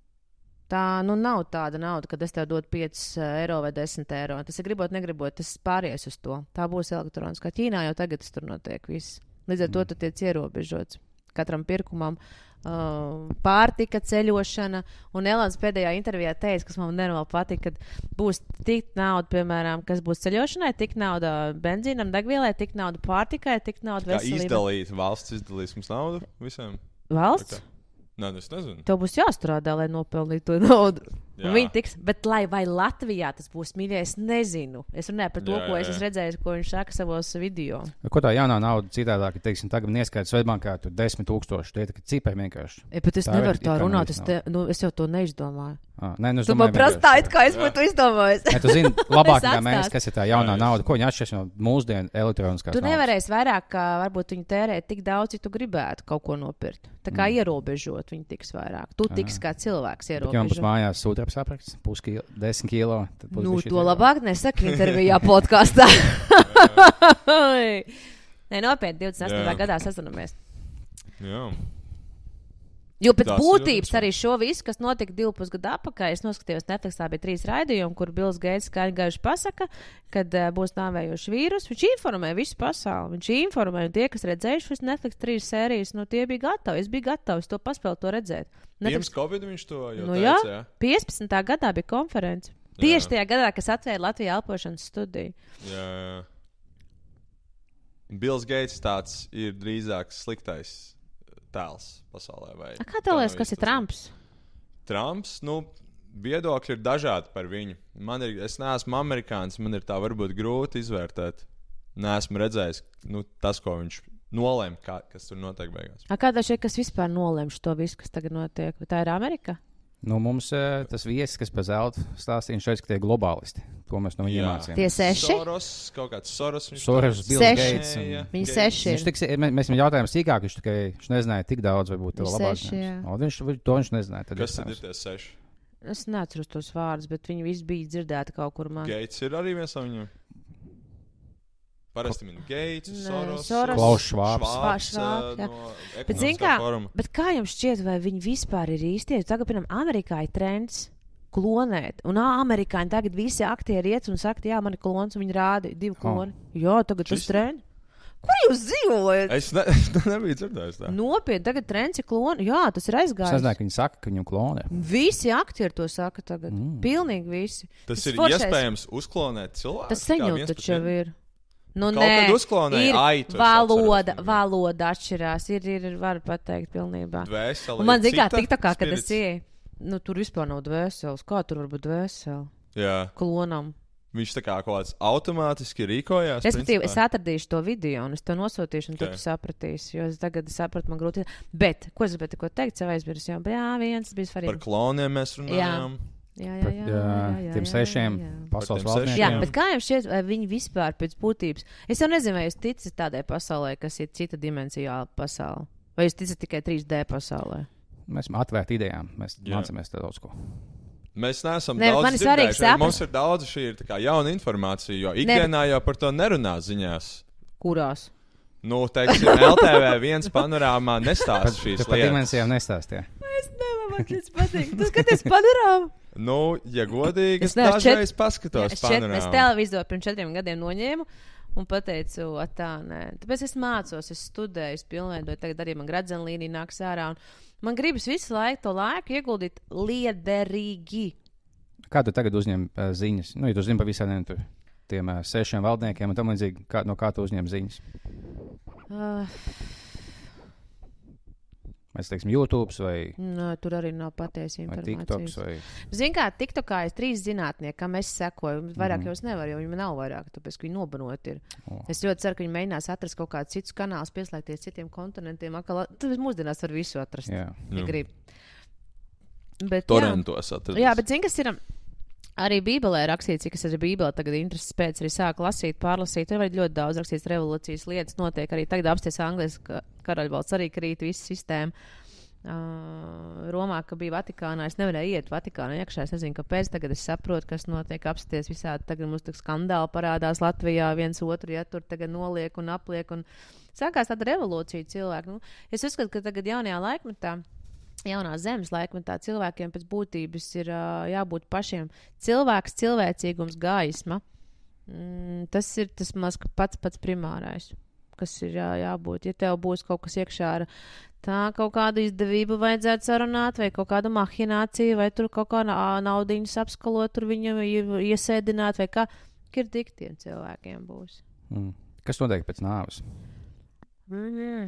E: Tā, nu, nav tāda nauda, kad es tev dodu pieci eiro vai desmit eiro. Tas ir gribot, negribot, tas pāries uz to. Tā būs elektroniskā. Ķīnā jau tagad tas tur notiek viss. Līdz ar to tu tiec ierobežots katram pirkumam. Uh, pārtika, ceļošana, un Elāns pēdējā intervijā teica, kas man nenormāli patīk, kad būs tik nauda, piemēram, kas būs ceļošanai, tik nauda benzīnam, degvielai, tik nauda pārtikai, tik nauda
C: Kā
E: veselībai.
C: izdalīt, valsts izdalīs mums naudu visiem?
E: Valsts?
C: Nē, nu es nezinu.
E: Tev būs jāstrādā, lai nopelnītu to naudu.
C: Jā.
E: Un viņi tiks, bet lai vai Latvijā tas būs mīļie, es nezinu. Es runāju par to,
C: Jā,
E: ko
C: jā,
E: es esmu
C: jā.
E: redzējis, ko viņš saka savos video.
D: Ko tā jaunā nauda citādāk, teiksim, tagad neskaidrs Svetbankā, tur desmit tūkstoši, tie ir cipari vienkārši.
E: E, bet es
D: Tā
E: nevaru
D: ir-
E: tā
D: it kā
E: runāt,
D: nevis
E: es, te, nu, es jau to neizdomāju.
D: Ah, nē, nu, es
E: Tu
D: domāju,
E: man prastāji,
D: vienkārši-
E: kā es
C: Jā.
E: būtu izdomājis.
D: Nē, tu zini, labāk
E: Es
D: nekā mēs,
E: atstāstu.
D: kas ir tā jaunā
C: Jā,
D: nauda, ko viņi atšķiras no mūsdienu elektroniskās
E: Tu
D: naudas.
E: nevarēsi vairāk, kā varbūt viņi tērēt tik daudz, cik tu gribētu kaut ko nopirkt. Tā kā mm. ierobežot, viņi tiks vairāk. Tu tiks kā cilvēks
D: Bet, ja man būs
E: ierobežot.
D: mājās sudrabs apraksts, puskilo, desmit kilo, tad būs
E: Nu,
D: bišķi
E: to
D: vieglāk.
E: labāk nesaka intervijā podkāstā. Nē, nopietni, divdesmit astotā
C: Jā.
E: gadā sazināmies.
C: Jā.
E: Jo pēc
C: Tas ir
E: būtības
C: ļoti
E: arī šo visu, kas notika divu pusgadu atpakaļ, es noskatījos Netflixā, bija trīs raidījumi, kur Bills Geits skaidri gaiši pasaka, kad uh, būs nāvējoši vīrusu. Viņš informē visu pasauli. Viņš informē, un tie, kas redzējuši šis Netflix trīs sērijas, nu tie bija gatavi. Es biju gatavs to paspēlēt, to redzēt.
C: Pirms Covid viņš to jau
E: Nu
C: teica,
E: jā.
C: jā.
E: piecpadsmitā gadā bija konference.
C: Jā.
E: Tieši tajā gadā, kas atvēra Latvijā elpošanas studiju.
C: Jā, jā. Bills Geits tāds ir drīzāk sliktais tēls pasaulē. Vai
E: A, kā tev liekas,
C: nav
E: kas ir
C: īsti tas?
E: Trumps?
C: Trumps, nu, viedokļi ir dažādi par viņu. Man ir, es neesmu amerikānis, man ir tā varbūt grūti izvērtēt. Neesmu redzējis nu, tas, ko viņš nolēma, kā, kas tur notiek beigās.
E: A, kādā šeit, kas vispār nolemš to visu, kas tagad notiek? Vai tā ir Amerika?
D: Nu, mums eh, tas viesis, kas par zeltu stāstīja, viņš teica, ka tie ir globālisti. Ko mēs no viņiem
C: Jā.
D: mācījāmies.
E: Tie seši?
C: Soros, kaut kāds Soros. viņš
D: Soros,
C: tā-
D: Bills
E: Seši.
D: Geits. un-
C: Jā,
E: Viņi
C: Geits.
E: seši
D: Viņš
E: ir.
D: tiks, mēs, mēs viņam jautājām sīkāk, viņš tikai viņš nezināja tik daudz, varbūt tev
E: Viņš
D: labāk.
E: seši, jā.
D: O, viņš, to viņš nezināja. Tad
C: Kas tad ir
D: iespējams.
C: tie seši?
E: Es neatceros tos vārdus, bet viņi visi bija dzirdēti kaut kur man.
C: Geits ir arī viens no viņiem. Parasti min Geits,
E: Nē,
C: Soros,
E: Soros.
D: Klaus Švābs.
E: Švābs,
C: Švābs,
E: jā.
C: eh, no
E: Bet, zini
C: ekonomiskā
E: kā,
C: foruma.
E: bet kā jums šķiet, vai viņi vispār ir īstie? Tagad, piemēram, Amerikā ir trends klonēt. Un ā, amerikāņi tagad visi aktieri iet un saka, jā, man ir klons, un viņi rāda divu kloni. Jā, tagad tas
C: Šis-
E: trends. Kur jūs dzīvojat?
C: Es, ne, es to nebiju dzirdējis. Tā.
E: Nopietni, tagad trends ir kloni. Jā, tas ir
D: Es
E: aizgājis.
D: nezināju, ka viņi saka, ka viņam klonē.
E: Visi aktieri to saka tagad.
D: Mm.
E: Pilnīgi visi.
C: Tas
E: Tas
C: ir
E: foršais-
C: iespējams uzklonēt cilvēku.
E: Tas
C: kā
E: seņot
C: viens
E: taču
C: pret
E: jau
C: vienu?
E: ir. Nu,
C: Kaut
E: nē,
C: kad uzklonēja
E: ir
C: aitu, es
E: valoda,
C: atceros,
E: valoda atšķirās. Ir, ir, ir var pateikt pilnībā.
C: Dvēsele
E: Un man
C: ir
E: zina, kā
C: cita,
E: TikTokā, kad es
C: spirits.
E: ieeju, nu, tur vispār nav dvēseles. Kā tur var būt dvēsele?
C: Jā,
E: Klonam.
C: viņš tā kā kaut kāds automātiski rīkojās.
E: Respektīvi, es
C: principā.
E: atradīšu to video, un es to nosūtīšu, un okay.
C: Ok.
E: tu sapratīsi. Jo es tagad sapratu, man grūti. Bet, ko es gribēju tikko teikt, savā aizbirs, jau, jā, viens bija
C: Par
E: svarīgi.
C: kloniem mēs runājām.
E: Jā, jā,
D: Par,
E: jā,
D: jā,
E: jā, jā,
D: tiem
E: jā,
D: sešiem
E: jā, jā.
D: pasaules
C: Par tiem
D: valdniekiem.
E: Jā,
C: Jā.
E: bet kā jums šķiet, vai viņi vispār pēc būtības? Es jau nezinu, vai jūs ticat tādai pasaulē, kas ir cita dimensijāla pasaule. Vai jūs ticat tikai trīs D pasaulē?
D: Mēs esam atvērti idejām, mēs
C: Jā.
D: mācāmies te daudz ko.
C: Mēs neesam
E: Nē,
C: daudz
E: man ir svarīgi
C: dzirdējuši.
E: saprast-
C: Mums ir daudz šī ir tā kā jauna informācija, jo ikdienā jau par to nerunā ziņās.
E: Kurās?
C: Nu, teiksim, L T V viens panorāmā nestāsta šīs
D: lietas. Tu par
C: lietas.
D: dimensijām nestāstīja.
E: Es nevaru, man šis patīk. Tu skaties panorāmu?
C: Nu, ja godīgi, es,
E: Es neesmu
C: dažreiz
E: čet-
C: paskatos
E: Es, čet, es
C: panorāmu.
E: televizoru pirms četriem gadiem noņēmu un pateicu, tā, nē. Tāpēc es mācos, es studēju, es pilnveidoju, tagad arī man gradzenlīnija nāks ārā. Un man gribas visu laiku to laiku ieguldīt liederīgi.
D: Kā tu tagad uzņem uh, ziņas? Nu, ja tu zini pa visādiem tur, tiem uh, sešiem valdniekiem un tam līdzīgi, kā, no kā tu uzņem ziņas?
E: Uh,
D: Mēs teiksim YouTube vai,
E: no, tur arī nav patiesa
D: vai
E: informācijas.
D: TikToks vai...
E: Zini kā, TikTokā ir trīs zinātnieki, kam es sekoju. Vairāk
D: Mhm.
E: jau es nevaru, jo viņi nav vairāk, tāpēc, ka viņi nobanoti ir.
D: O.
E: Es ļoti ceru, ka viņi mēģinās atrast kaut kādus citus kanālus, pieslēgties citiem kontinentiem. Akal, tad mūsdienās var visu atrast,
D: Jā.
E: ja
C: Jā.
E: grib. Bet, jā.
C: Torentos atradis.
E: Jā, bet zini, kas ir arī Bībelē rakstīts, kas ir Bībelē tagad intereses pēc, arī sāk lasīt, pārlasīt. Tur var ļoti daudz rakstīts revolūcijas lietas, notiek arī tagad apsties Anglijas karaļvalsts arī krīt visu sistēmu. Uh, Romā, ka bija Vatikānā, es nevarēju iet Vatikānā iekšā, es nezinu, kāpēc, tagad es saprotu, kas notiek apsties visādi, tagad mums tik skandāli parādās Latvijā, viens otru, ja tur tagad noliek un apliek, un sākās tāda revolūcija cilvēku. Nu, es uzskatu, ka tagad jaunajā laikmetā, jaunā zemes laikmetā cilvēkiem pēc būtības ir uh, jābūt pašiem cilvēks, cilvēcīgums, gaisma. Mm, tas ir tas maz pats pats primārais, kas ir jā, jābūt. Ja tev būs kaut kas iekšā ar tā kaut kādu izdevību vajadzētu sarunāt, vai kaut kādu mahināciju, vai tur kaut kā naudiņus apskalot, tur viņu iesēdināt, vai kā, ir diktiem cilvēkiem būs.
D: Mm. Kas notiek pēc nāves?
E: Mm.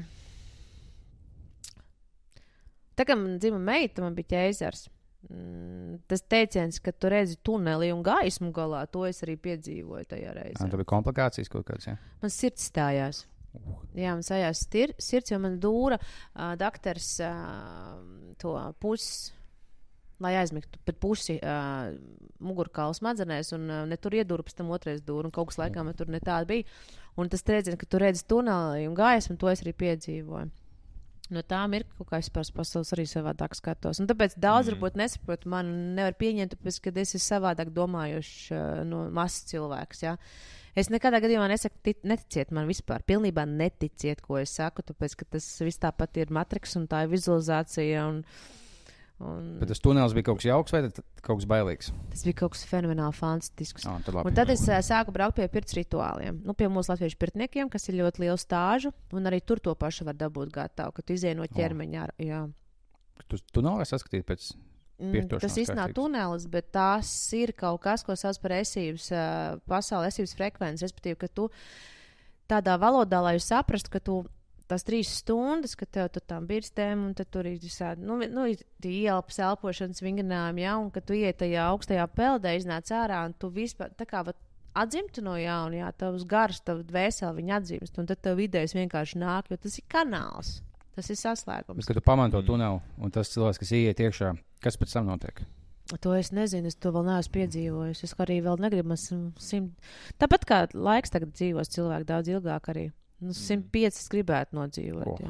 E: Tā kā man dzima meita, man bija ķēzars. Mm, tas teiciens, ka tu redzi tuneli un gaismu galā, to es arī piedzīvoju tajā reizē.
D: Tā bija komplikācijas kaut kāds, jā?
E: Man sirds stājās. Jā, man sajās stir, sirds, jo man dūra uh, daktars uh, to pusi, lai aizmigtu, bet pusi uh, mugurkaula smadzenēs un uh, ne tur iedūra, pēc tam otrais dūra, un kaut kas laikam tur ne tāda bija. Un tas redzina, ka tu redzi tuneli un gaismu, to es arī piedzīvoju. No tā mirkļa kaut kā es par pasaules arī savādāk skatos. Un tāpēc daudz, mm. varbūt nesaprot, man nevar pieņemt, tāpēc, kad es esmu savādāk domājuši uh, no masas cilvēks, jā. Es nekādā gadījumā nesaku, tic, neticiet man vispār, pilnībā neticiet, ko es saku, tāpēc, ka tas viss tāpat ir matriks un tā ir vizualizācija. Un, un...
D: Bet tas tunelis bija kaut kas jauks vai kaut kas bailīgs?
E: Tas bija kaut kas fenomenāli fantastisks.
D: Oh, tad labi.
E: Un tad es uh, sāku braukt pie pirts rituāliem. Nu, pie mūsu latviešu pirtniekiem, kas ir ļoti liela stāžu, un arī tur to pašu var dabūt gatavu, ka tu izej no ķermeņa. Oh. Jā.
D: Tu, tu nav vai saskatīt pēc...
E: Mm, tas īsti nav tunelis, bet tās ir kaut kas, ko sauc par esības uh, pasauli, esības frekvences, respektīvi, ka tu tādā valodā, lai jūs saprastu, ka tu tās trīs stundas, ka tev tur tām birstēm, un tad tur ir visādi, nu, nu ir ielpas, elpošanas vingrinājumi, ja, un ka tu iet tajā augstajā peldē, iznāc ārā, un tu vispār, tā kā vat, atzimtu no jauna, jā, tavs gars, tavu dvēseli, viņa atzimst, un tad tev vidējs vienkārši nāk, jo tas ir kanāls. Tas ir saslēgums.
D: Bet, kad tu pamani to tuneli, un tas cilvēks, kas ieiet iekšā, kas pēc tam notiek?
E: To es nezinu, es to vēl neesmu piedzīvojis. Es arī vēl negribu. Simt... Tāpat kā laiks tagad dzīvos cilvēki daudz ilgāk arī. Nu, simt pieci es gribētu nodzīvot.
D: Oh.
E: Jā.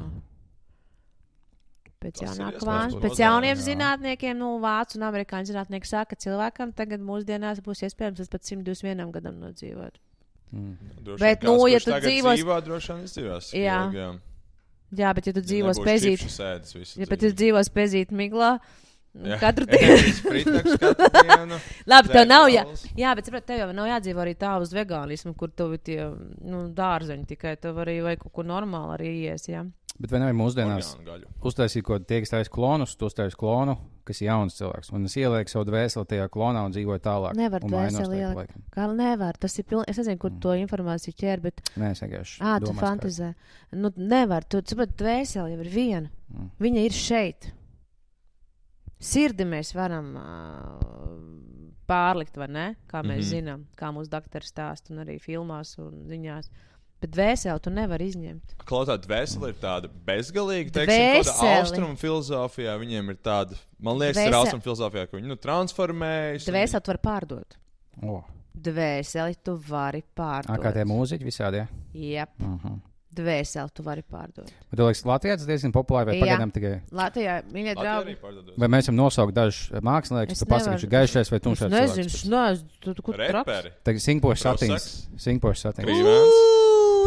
E: Pēc,
C: Tas
E: jaunāk,
C: ir
E: vāns,
C: iespējams
E: pēc
C: būt
E: jauniem
C: moderniem,
E: zinātniekiem, nu, vācu un amerikāņu zinātnieki saka, ka cilvēkam tagad mūsdienās būs iespējams līdz pat simt divdesmit vienam gadam nodzīvot.
D: Mm.
C: Droši
E: Bet,
C: vien
E: nu,
C: kāds,
E: ja
C: kurš
E: tu
C: tagad
E: dzīvos-
C: dzīvo, droši vien izdzīvos.
E: Jā.
C: ilgi, jā.
E: Jā, bet ja tu dzīvo
C: nebūs
E: spēzīt,
C: čipšu sēdes visu
E: ja bet
C: dzīvi.
E: tu dzīvo spēzīt miglā,
C: Jā.
E: katru dienu.
C: Enerģijas fritaks katru dienu.
E: Labi, tev nav, jā,
C: Dzērt
E: jā, bet saprot, tev jau nav jādzīvo arī tā uz vegānismu, kur tev ir tie, nu, dārzeņi tikai, tev arī vai kaut ko normāli arī ies, jā.
D: Bet vai nevajag mūsdienās
C: orgānu gaļu.
D: uztaisīt, ko tie, kas taisa klonus, tu uztaisi klonu, kas ir jauns cilvēks, un es ielieku savu dvēseli tajā klonā un dzīvoju tālāk.
E: Nevar
D: un mainos
E: dvēseli
D: tajā
E: ielikt.
D: laikam.
E: Kā nevar, tas ir pilnīgi, es nezinu, kur to informāciju ķēr, bet,
D: Nē, es vienkārši
E: ā, tu
D: domāju,
E: fantazē. Nu, nevar, tu, saprot, dvēseli jau ir viena.
D: Mm.
E: Viņa ir šeit. Sirdi mēs varam uh, pārlikt, vai ne? Kā mēs
C: Mhm.
E: zinām, kā mūsu daktari stāst un arī filmās un ziņās. Bet dvēseli tu nevar izņemt.
C: Klausā, dvēsele ir tāda bezgalīga, teiksim, kāda
E: Dvēseli.
C: austrumu filozofijā viņiem ir tāda, man liekas, ir
E: Dvēsele.
C: austrumu filozofijā, ka viņi, nu, transformējas. un-
E: Dvēseli tu vari pārdot.
D: O,
E: Dvēseli tu vari
D: ā,
E: pārdot.
D: kā tie mūziķi visādi, jā?
E: Jep,
D: Uh -huh.
E: dvēseli tu vari pārdot.
D: Bet, tu liekas, Latvijā tas diezgan populāri, vai
E: Jā.
D: pagaidām tikai...
E: Latvijā, mīļie
C: Latvijā
E: draugi.
C: arī pārdodos.
D: Vai mēs esam nosaukt dažus māksliniekus,
E: Es
D: tu pasaki,
E: nevaru.
D: viņš ir gaišais vai
E: Es
D: tumšais
E: nezinu,
D: cilvēks?
E: es nezinu, tu, tu kur traks?
C: Reperi.
D: Tagad Singapūras
C: Prosaks.
D: satins. Singapūras satins.
C: Krīvēns.
E: Ū,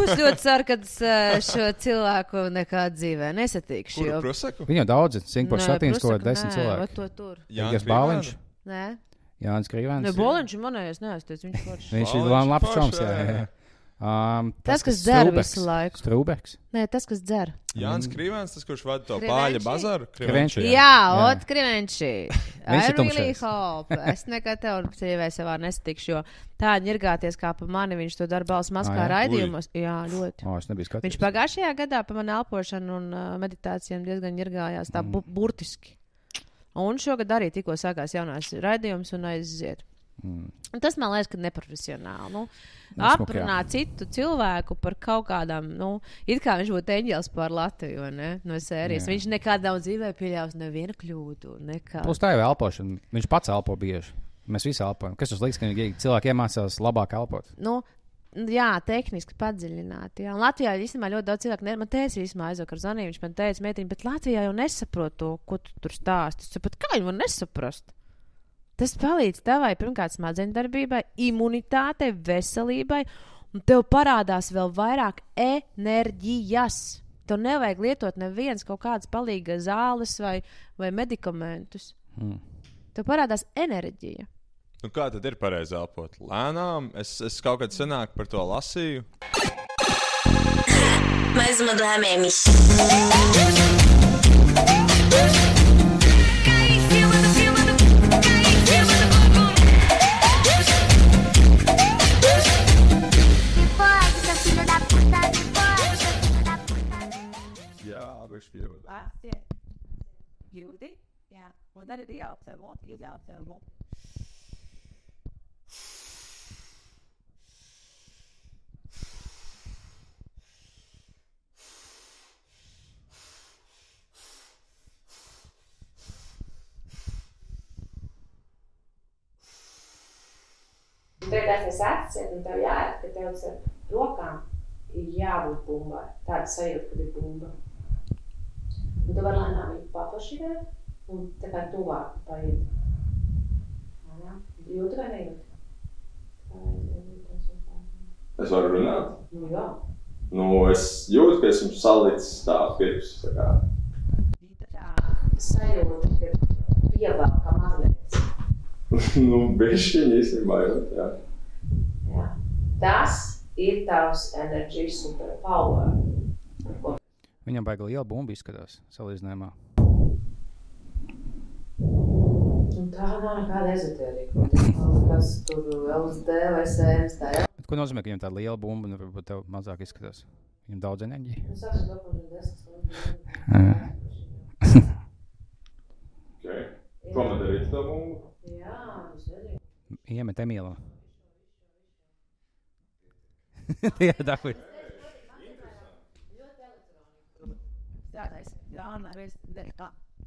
E: es ļoti ceru, ka es šo cilvēku nekādā dzīvē nesatikšu.
C: Kuru
E: Jo...
C: Prusaku?
D: Viņam daudz, Singapūras
E: Nē,
D: satīns, ko
E: Prusaku
D: desmit
E: nē,
D: cilvēki.
E: vat to tur.
C: Jānis
D: Bāliņš,
E: Nē,
D: Jānis Krīvēns.
E: ne, Boliņš manējais neaizties, viņš forši.
D: Viņš ir
C: Bāliņš
D: labs
C: foršs,
D: čoms, jā,
C: jā,
D: jā.
C: jā.
D: Um,
E: Tas, kas dzer
D: Strūbeks.
E: visu laiku.
D: Strūbeks.
E: Nē, tas, kas dzer.
C: Jānis Krīvēns, tas, kurš vada to
E: Krivenči?
C: pāļa bazaru.
D: Krivenči,
E: Jā,
D: Jā.
E: jā. Ot, Krivenči.
D: Viņš
E: I
D: ir
E: really
D: tumšais.
E: hope. Es nekad tev sievē savā nesatikšu, jo tā ņirgāties kā pa mani, viņš to dara balss maskā
D: Ā, jā?
E: raidījumos. Jā, ļoti.
D: O, es nebiju skatījies.
E: Viņš pagājušajā gadā pa mani elpošanu un uh, meditācijām diezgan ņirgājās tā bu burtiski. Un šogad arī tikko sākās jaunās raidījums un aiziet.
D: Mm.
E: Un tas man liekas, ka neprofesionāli. Nu,
D: Nu, smuk,
E: aprunāt citu cilvēku par kaut kādām, nu, it kā viņš būtu eņģēlis pār Latviju, ne? No sērijas.
D: Jā.
E: Viņš nekad nav dzīvē pieļaus nevienu kļūdu. Nekad.
D: Plus tā jau elpošana. Viņš pats elpo bieži. Mēs visi elpojam. Kas jums liekas, ka cilvēki iemācās labāk elpot?
E: Nu, jā, tehniski padziļināti. Jā. Un Latvijā īstenībā ļoti daudz cilvēku, ne, man teica īstenībā aizvakar zvanīja, viņš man teica, meitiņ, bet Latvijā jau nesaprot to, ko tu tur stāsti. Es saprotu, kā viņi var nesaprast? Tas palīdz tavai, pirmkārt, smadzeņdarbībai, imunitātei, veselībai, un tev parādās vēl vairāk enerģijas. Tev nevajag lietot neviens kaut kādas palīgas zāles vai, vai medikamentus.
D: Mm.
E: Tev parādās enerģija.
C: Nu, kā tad ir pareizi elpot? Lēnām, es, es kaut kad senāk par to lasīju.
A: Mais uma do Ramemes.
C: Jā, bet šķiet.
B: Judi? Ja, och där är det jag också emot. Det är jag också emot.
F: Tur tas ir atsiet, un tev jāiet, ka tev ar rokām ir jābūt bumbai. Tāda sajūta, kad ir bumba. Un tu vari lēnām viņu paplašināt un tā kā tuvāk paiet. Jā, jūti vai nejūti?
C: Es varu runāt?
F: Nu jā.
C: Nu, es jūtu, ka esmu salicis tā pirks. Tā kā.
F: Sajūta, ka pievēl kā magnēts.
C: Nu, bišķiņi īstenībā jūt, jā.
F: Jā. Tas ir tavs energy superpower. Ko
D: Viņam baigi liela bumba izskatās salīdzinājumā.
F: Un tā nav nekāda ezotērika. Kas tur L S D vai S M S tā, jā?
D: Bet ko nozīmē, ka viņam tāda liela bumba un varbūt tev mazāk izskatās? Viņam daudz enerģija.
F: Nu, sāksim dopamies desmit.
C: Okay. Ko man darīt to bumbu?
F: Jā, es nezinu.
D: Iemet Emīlu. Jā, dabūj.
B: Ja, das ja, na, vis, de, tā.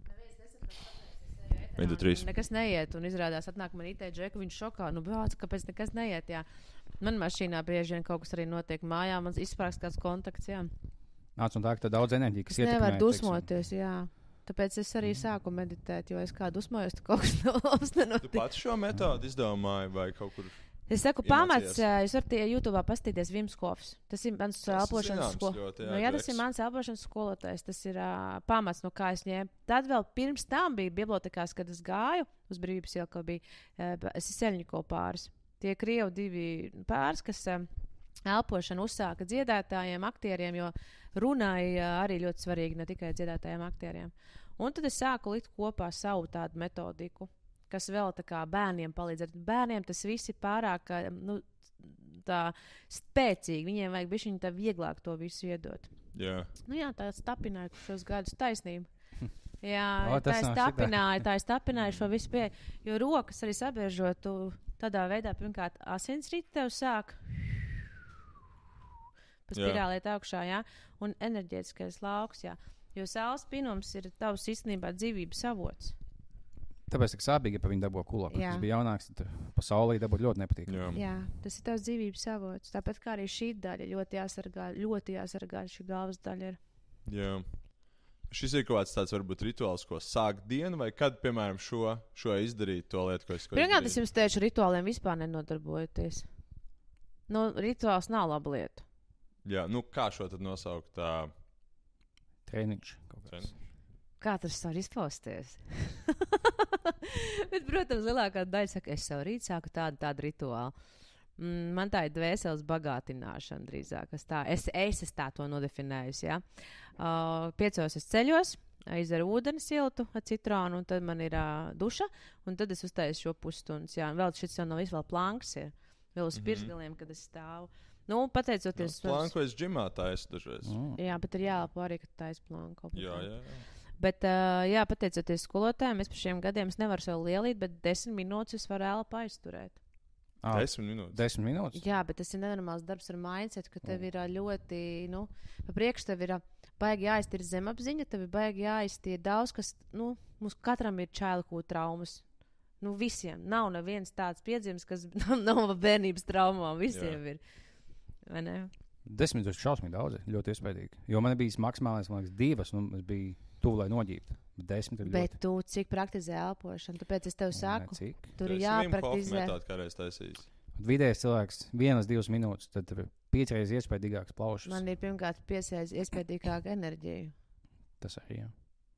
C: Vidu trīs.
E: Nekas neiet, un izrādās atnāk man itē džeku, viņš šokā, nu bāc, kāpēc nekas neiet, jā. Man mašīnā bieži vien kaut kas arī notiek mājā, man izsprāks kāds kontakts, jā.
D: Nāc un tā, ka tā daudz enerģija, kas
E: Es
D: ietekmē.
E: nevaru
D: teiksim.
E: dusmoties, jā. Tāpēc es arī sāku meditēt, jo es kā dusmojos, tad kaut kas nav labs
C: Tu
E: nenotiek.
C: pats šo metodu izdomāji vai kaut kur?
E: Es saku,
C: Iemācījies.
E: pamats, ā, jūs varat tie YouTube'ā pastīties Vims Hofs. Tas ir mans
C: Tas ir
E: elpošanas
C: zināms
E: skol...
C: ļoti, jā,
E: Nu, jā, tas
C: Džeks.
E: ir mans elpošanas skolotājs. Tas ir uh, pamats, no kā es ņēmu. Tad vēl pirms tam bija bibliotekās, kad es gāju uz Brīvības ielu, ka bija uh, es Seļņiko pāris. Tie Krievu divi pāris, kas uh, elpošanu uzsāka dziedātājiem, aktieriem, jo runāja uh, arī ļoti svarīgi ne tikai dziedātājiem, aktieriem. Un tad es sāku likt kopā savu tādu metodiku, kas vēl tā kā bērniem palīdz. Bērniem tas viss ir pārāk, nu, tā spēcīgi. Viņiem vajag bišķiņu tā vieglāk to visu iedot.
C: Jā.
E: Nu jā, tā es tapināju šos gadus taisnību. Jā,
D: O, tas
E: tā es
D: nav šitā.
E: tapināju, tā es tapināju šo visu pieeju. Jo rokas arī sabiežot, tu tādā veidā, pirmkārt, asinsrite tev sāk pa
C: Jā.
E: spirāliet augšā, jā, un enerģētiskais lauks, jā. Jo saules pinums ir tavs īstenībā dzīvības avots.
D: Tāpēc, ka sāpīgi, ja pa viņu dabūja kulaku.
E: Jā.
D: Tas bija jaunāks, tad pa saulī dabūt ļoti nepatīk.
C: Jā.
E: Jā, tas ir tavs dzīvības avots. Tāpat kā arī šī daļa ļoti jāsargā, ļoti jāsargā šī galvas daļa ir.
C: Jā. Šis ir kaut kāds tāds varbūt rituāls, ko sākt dienu, vai kad, piemēram, šo, šo izdarīt, to lietu, ko es ko
E: Pirmkārt, es
C: izdarīju?
E: jums teicu, rituāliem vispār nenodarbojoties. Nu, rituāls nav laba lieta.
C: Jā, nu kā šo tad nosaukt? Tā...
D: Treniņš.
C: Treniņš.
E: Kā tas var izpausties? Bet, protams, lielākā daļa saka, es savu rīt sāku tādu, tādu rituālu. Mm, man tā ir dvēseles bagātināšana drīzāk. Es, tā, es, es, es tā to nodefinējusi. Ja? Uh, piecos es ceļos, izveru ūdeni siltu ar citronu, un tad man ir uh, duša, un tad es uztaisu šo pusstundas. Jā, un vēl šis jau nav viss, vēl planks ir. Vēl uz pirksgaliem, mm -hmm. kad es stāvu. Nu, pateicoties...
C: No, planku es džimā taisu dažreiz.
E: Mm. Jā, bet ir jāelpo arī, ka taisa planku.
C: Jā, jā, jā.
E: Bet, uh, jā, pateicoties skolotājiem, es par šiem gadiem es nevaru sev lielīt, bet desmit minūtes es varu elpu aizturēt.
D: Ah,
C: desmit minūtes.
D: Desmit minūtes?
E: Jā, bet tas ir nenormāls darbs ar mindset, ka tev ir ļoti, nu, pa priekš tev ir baigi jāiztīra zemapziņa, tev ir baigi jāiztīra daudz, kas, nu, mums katram ir childhood traumas. Nu, visiem. Nav neviens tāds piedzīvums, kas nav bērnības traumām. Visiem Jā. ir. Vai ne?
D: Desmit minūtes šausmīgi daudz, ļoti iespaidīgi. Jo man bija maksimālais, man liekas, divas, un es biju tuvu, lai noģībtu. Bet desmit ir ļoti.
E: Bet tu cik praktizē elpošanu? Tāpēc es tev saku,
D: Nē, cik?
E: tur ir jāpraktizē.
D: Vidējais cilvēks vienas, divas minūtes, tad tur piecreiz iespaidīgāks plaušas.
E: Man ir pirmkārt piesaiz iespaidīgāka enerģija.
D: Tas arī, jā.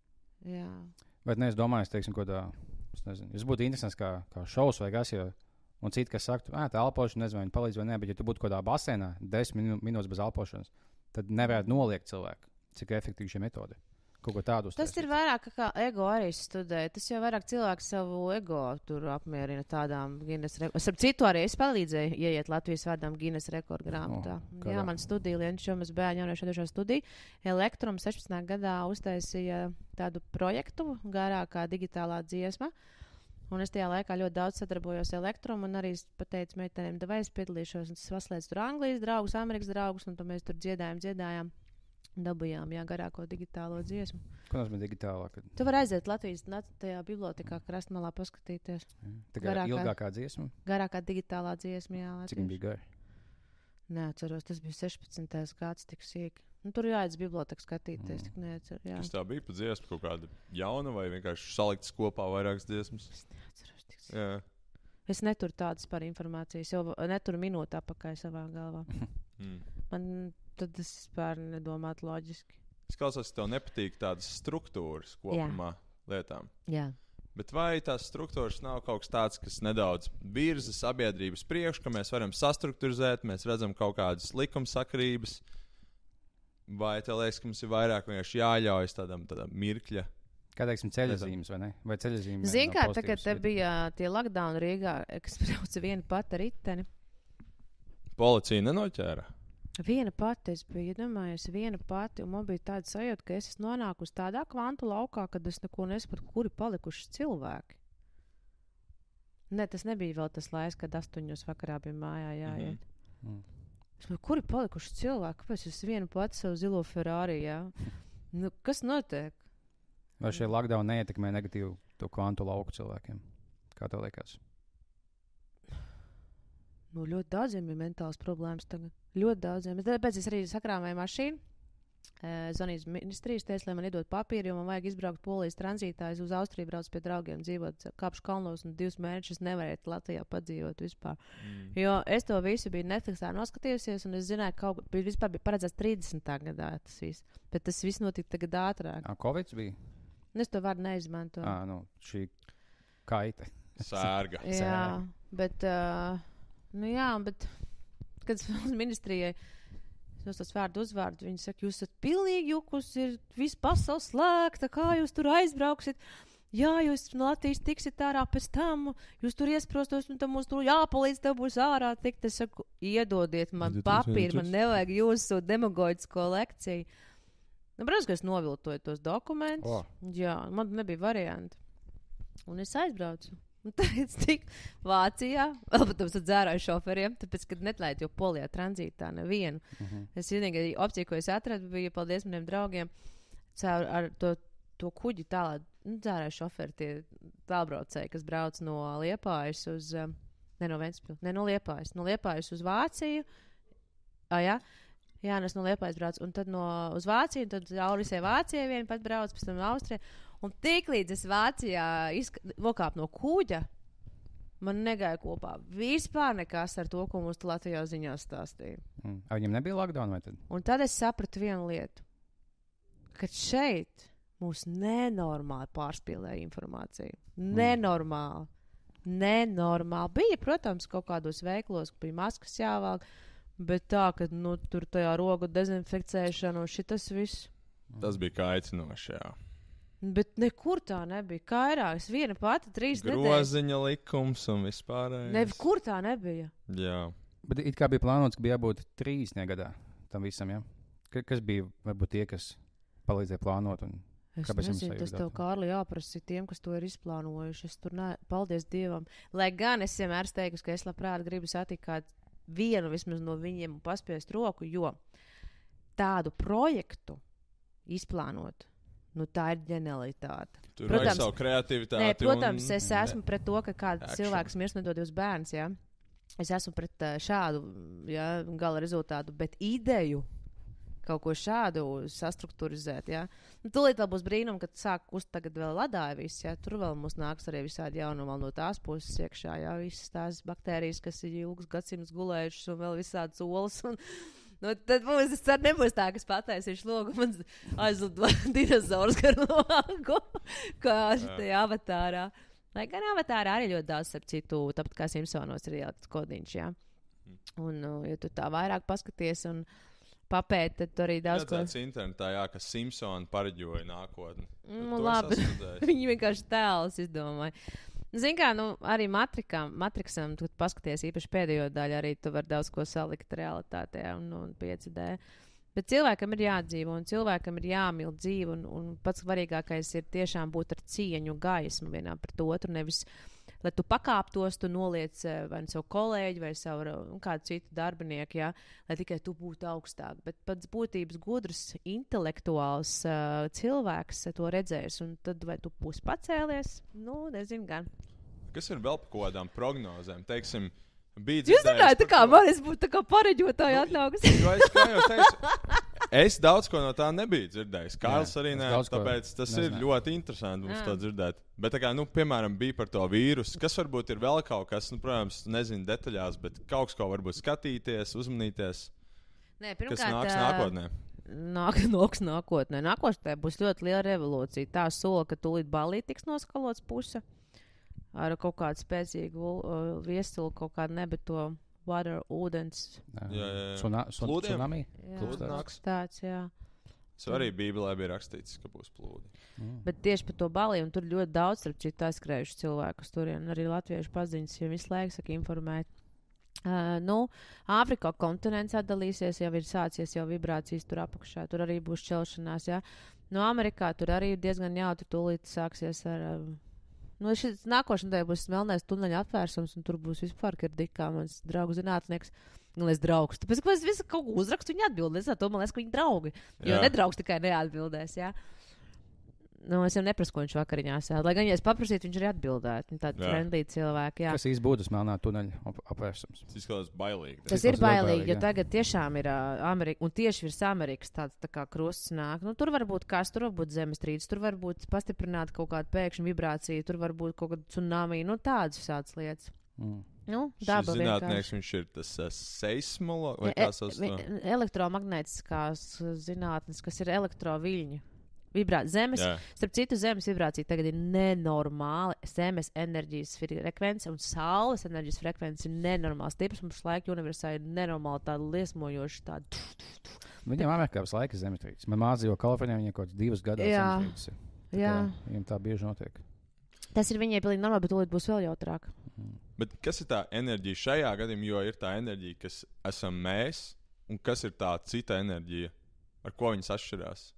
E: Jā.
D: Bet ne, es domāju, es teiksim, ko tā, es nezinu, es būtu interesants kā, kā šovs vai kas, jo, un citi, kas saka, ā, tā elpošana, nezinu, viņi palīdz vai ne, bet ja tu būtu kādā basēnā, desmit minūtes bez elpošanas, tad nevarētu noliekt cilvēku, cik efektīvi šī metode. Kaut ko tādu uztaisīt.
E: Tas ir vairāk kā ego arī studē. Tas jau vairāk cilvēks savu ego tur apmierina tādām Guinness rekordām. Ar citu arī es palīdzēju ieiet Latvijas vārdām Guinness rekordu grāmatā. Oh, Jā, man studija, Lienčs, jo mēs bērni jauniešu šādu studiju. Elektrum sešpadsmitajā gadā uztaisīja tādu projektu garākā digitālā dziesma. Un es tajā laikā ļoti daudz sadarbojos ar Elektrum un arī pateicu meitenēm, davai es piedalīšos. Un es paslēdzu tur Anglijas draugus, Amerikas draugus, un tad mēs tur dziedājām, dziedājām. Dabujām, jā, garāko digitālo dziesmu.
D: Ko nozīmē digitālā? Kad...
E: Tu vari aiziet Latvijas tajā bibliotekā, krastmalā paskatīties.
D: Tā kā garākā, ilgākā dziesma?
E: Garākā digitālā dziesma, jā. Latvijas.
D: Cik viņa bija gara?
E: Neatceros, tas bija sešpadsmitais gads, tik sīki. Nu, tur jāiet biblioteka skatīties, mm. tik neatceros, jā.
C: Tas tā bija pa dziesmu kaut kāda jauna vai vienkārši saliktas kopā vairākas dziesmas?
E: Es neatceros, tik sīki.
C: Jā.
E: Es neturu tādas par informācijas, jau neturu minūtā pakaļ savā galvā.
C: mm.
E: Man... Tad es vispār nedomātu loģiski.
C: Es klausos, ka tev nepatīk tādas struktūras kopumā Jā. lietām.
E: Jā.
C: Bet vai tās struktūras nav kaut kas tāds, kas nedaudz virza sabiedrības priekšu, ka mēs varam sastruktūrizēt, mēs redzam kaut kādas likumsakarības, vai tev liekas, ka mums ir vairāk vienkārši jāļaujas tādam, tādam mirkļa?
D: Kā teiksim, ceļazīmes, vai ne? Vai ceļazīmes?
E: Zini, kā tagad te bija tie lockdown Rīgā, kas brauca viena pati riteni.
C: Policija nenoķēra?
E: Viena pati es biju, iedomājies, viena pati, un man bija tāda sajūta, ka es esmu nonākusi tādā kvantu laukā, kad es neko nesapratu, kuri palikuši cilvēki. Ne, tas nebija vēl tas laiks, kad astoņos vakarā bija mājā jāiet. Mm -hmm. Es domāju, kuri palikuši cilvēki? Kāpēc es vienu pati savu zilo Ferrari, jā? Nu, kas notiek?
D: Vai šie lockdown neietekmē negatīvu to kvantu lauku cilvēkiem? Kā tev liekas?
E: Nu, ļoti daudziem ir mentāls problēmas tagad. Ļoti daudziem. Tāpēc es arī sakrāmēju mašīnu. E, Zvanīju ministrijas, teicu, lai man iedod papīru, jo man vajag izbraukt Polijas tranzītā. Es uz Austriju braucu pie draugiem dzīvot Kapšu kalnos un divus mēnešus nevarēju Latvijā padzīvot vispār. Mm. Jo es to visu biju Netflixā noskatījusies un es zināju, ka kaut bija, vispār bija paredzēts trīsdesmitā gadā tas viss. Bet tas viss notika tagad ātrāk.
D: A, Covid bija?
E: Es to vārdu neizmantoju.
D: Ā, nu, šī kaita.
C: Sērga.
E: Jā, bet... Uh, Nu jā, bet, kad es uz ministrijai es tos vārdu uzvārdu, viņi saka, jūs esat pilnīgi jukus, ir viss pasaules slēgta, kā jūs tur aizbrauksit. Jā, jūs no Latvijas tiksit ārā pēc tam, jūs tur iesprostos, un tam mums tur jāpalīdz, tev būs ārā tikt. Es saku, iedodiet man papīru, man nevajag jūsu demagoģisko lekciju. Nu, protams, ka es noviltoju tos dokumentus. Oh. Jā, man nebija varianti. Un es aizbraucu. Un tagad tik Vācijā, vēl, protams, ar dzērāju šoferiem, tāpēc, kad netlaid jau Polijā tranzītā nevienu. Uh -huh. Es vienīgi opciju, ko es atradu, bija paldies maniem draugiem caur ar to, to kuģi tālāk, nu, dzērāju šoferi, tie tālbraucēji, kas brauc no Liepājas uz, ne no Ventspils, ne no Liepājas, no Liepājas uz Vāciju. Ah, jā, jā, es no Liepājas braucu, un tad no uz Vāciju, un tad Aurisē Vācijai vien pat brauc, pēc tam Austrijai. Un tiklīdz es Vācijā izka... nokāpu no kuģa, Man negāja kopā vispār nekas ar to, ko mums Latvijā ziņās stāstīja.
D: Mm. A viņam nebija lockdown vai tad?
E: Un tad es sapratu vienu lietu, ka šeit mūs nenormāli pārspīlēja informāciju. Nenormāli. Nenormāli. Bija, protams, kaut kādos veiklos, ka bija maskas jāvelk, bet tā, ka nu, tur tajā rogu dezinfekcēšana un šitas viss.
C: Tas bija kaitinoši, jā.
E: Bet nekur tā nebija. Kairāk, es viena pati trīs nedēļas.
C: Groziņa likums un vispārējais.
E: Nekur tā nebija.
C: Jā.
D: Bet it kā bija plānots, ka bija jābūt trīs negadā tam visam, jā? Ja? Kas bija, varbūt tie, kas palīdzēja plānot un
E: Es
D: kāpēc jums
E: nezinu,
D: sajūta
E: tas tev,
D: datā?
E: Kārli, jāprasa tiem, kas to ir izplānojuši. Es tur ne, paldies Dievam. Lai gan es vienmēr teiktu, ka es labprāt gribu satikt kādu vienu vismaz no viņiem un paspiest roku, jo tādu projektu izplānot, nu tā ir ģenialitāte.
C: Tur vajag savu kreativitāti.
E: Nē, protams,
C: un...
E: es esmu pret to, ka kāds
C: Action.
E: cilvēks mirst nedod divus bērns, jā. Es esmu pret uh, šādu, jā, gala rezultātu, bet ideju kaut ko šādu sastruktūrizēt, jā. Nu, tūlīt vēl būs brīnum, kad sāk uz tagad vēl ladāja viss, jā. Tur vēl mums nāks arī visādi jaunu vēl no tās puses iekšā, jā. Visas tās baktērijas, kas ir ilgus gadsimtus gulējušas un vēl visādas olas un... Nu, tad mums tas cer nebūs tā, ka es pataisīšu logu un aizlido dinozaurs gar logu, kā šitajā avatārā. Lai gan avatārā arī ļoti daudz, ap citu, tāpat kā Simpsonos ir ielikts kodiņš, jā. Un, ja tu tā vairāk paskaties un papēt, tad tu arī daudz ko...
C: Redzēts internetā, jā, ka Simpsoni pareģoja nākotni.
E: Nu, labi, viņi vienkārši tēlus izdomāja. Zini kā, nu, arī matrikām, matriksam, tu paskaties īpaši pēdējo daļu, arī tu var daudz ko salikt realitātē un, un pieci D. Bet cilvēkam ir jādzīvo un cilvēkam ir jāmīl dzīvi un, un pats svarīgākais ir tiešām būt ar cieņu gaismu vienā pret otru, nevis, lai tu pakāptos, tu noliec vai nu savu kolēģi vai savu nu, kādu citu darbinieku, jā, lai tikai tu būtu augstāk. Bet pats būtības gudrs, intelektuāls uh, cilvēks to redzēs, un tad vai tu būsi pacēlies, nu, nezinu gan.
C: Kas ir vēl par kaut kādām prognozēm? Teiksim, bija
E: Jūs zināt, tā kā
C: to...
E: man es būtu tā kā pareģotāji atnākusi.
C: Jo es, kā jau teicu, es daudz ko no tā nebiju dzirdējis. Kārls arī ne, tāpēc tas nezināju. Ir ļoti interesanti mums Jā. To dzirdēt. Bet tā kā, nu, piemēram, bija par to vīrusu, kas varbūt ir vēl kaut kas, nu, protams, nezinu detaļās, bet kaut kas, ko varbūt skatīties, uzmanīties,
E: Nē, pirmkārt,
C: kas nāks nākotnē.
E: Nāk, nāks nākotnē. Nākotnē būs ļoti liela revolūcija. Tā sola, ka tūlīt balīt tiks noskalots puse ar kaut kādu spēcīgu uh, viestulu, kaut kādu nebeto water, ūdens.
C: Jā, jā, jā.
D: Suna, sun, tsunami?
E: Jā, tāds, jā.
C: Tas arī Bībelē bija rakstīts, ka būs plūdi.
E: Mm. Bet tieši par to balī, un tur ļoti daudz starp citu aizskrējuši cilvēkus turien, arī latviešu paziņas, jo visu laiku saka informēt. Uh, nu, Āfrikā kontinents atdalīsies, jau ir sācies jau vibrācijas tur apakšā, tur arī būs šķelšanās, jā. No Amerikā tur arī diezgan jautri tūlīt sāksies ar... Uh, Nu, šis nākošanai būs melnais tuneļa apvērsums, un tur būs vispār kardikā mans draugu zinātnieks. Nu, es draugs. Tāpēc, ka es visu kaut ko uzrakstu, viņi atbildēs. To man liekas, ka viņi draugi. Jo jā. Nedraugs tikai neatbildēs, jā. Nu, es jau neprasu, ko viņš vakariņās sēd. Lai gan, ja es paprasītu, viņš arī atbildētu. Viņi tādi friendly cilvēki, jā.
D: Kas īsti būtu tas melnā tuneļa ap apvērsums?
C: Tas izskatās bailīgi.
E: Tas ir bailīgi, jo tagad tiešām ir uh, Amerika, un tieši virs Amerikas tāds tā kā krusts nāk. Nu, tur var būt kas, tur var būt zemestrīces, tur var būt pastiprināta kaut kāda pēkšņa vibrācija, tur var būt kaut kāda tsunami, nu tādas visādas lietas. Mm. Nu, daba
C: šis zinātnieks, viņš ir tas uh, seismologs, vai
E: e,
C: kā sauc to?
E: Elektromagnētiskās zinātnes, kas ir elektroviļņi. Vibrā, zemes, Jā. Starp citu, zemes vibrācija tagad ir nenormāla. Zemes enerģijas frekvence un saules enerģijas frekvence ir nenormāla. Stiprs mums laika universā ir nenormāla, tāda liesmojoša, tāda.
D: Viņam Amerikā visu laiku ir zemestrīces. Man māca dzīvo Kalifornijā, viņai kaut kāds divas gadā zemestrīces.
E: Jā.
D: Viņam tā bieži notiek.
E: Tas ir viņai pilnīgi normāli, bet tūlīt būs vēl jautrāk.
C: Mm. Bet kas ir tā enerģija šajā gadījumā, jo ir tā enerģija, kas esam mēs, un kas ir tā cita enerģija, ar ko viņas atšķirās?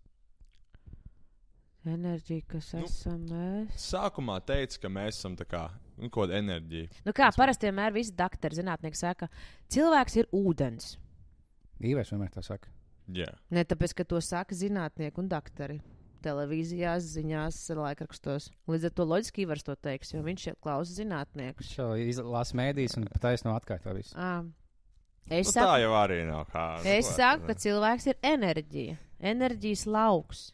E: Enerģija, kas nu, esam mēs.
C: Sākumā teica, ka mēs esam tā kā, nu, kaut kāda enerģija.
E: Nu kā, parasti vienmēr visi daktari, zinātnieki saka, cilvēks ir ūdens.
D: Īvais vienmēr tā saka.
C: Jā. Yeah.
E: Ne, tāpēc, ka to saka zinātnieki un daktari. Televīzijās, ziņās, laikrakstos. Līdz ar to loģiski Ivars to teiks, jo viņš klausa zinātniekus.
D: Viņš jau izlasa mēdīs un taisno atkārto visu.
E: À. Es
C: nu,
E: saku,
C: tā jau arī nav kā.
E: Es saku, ka cilvēks ir enerģija. Enerģijas lauks.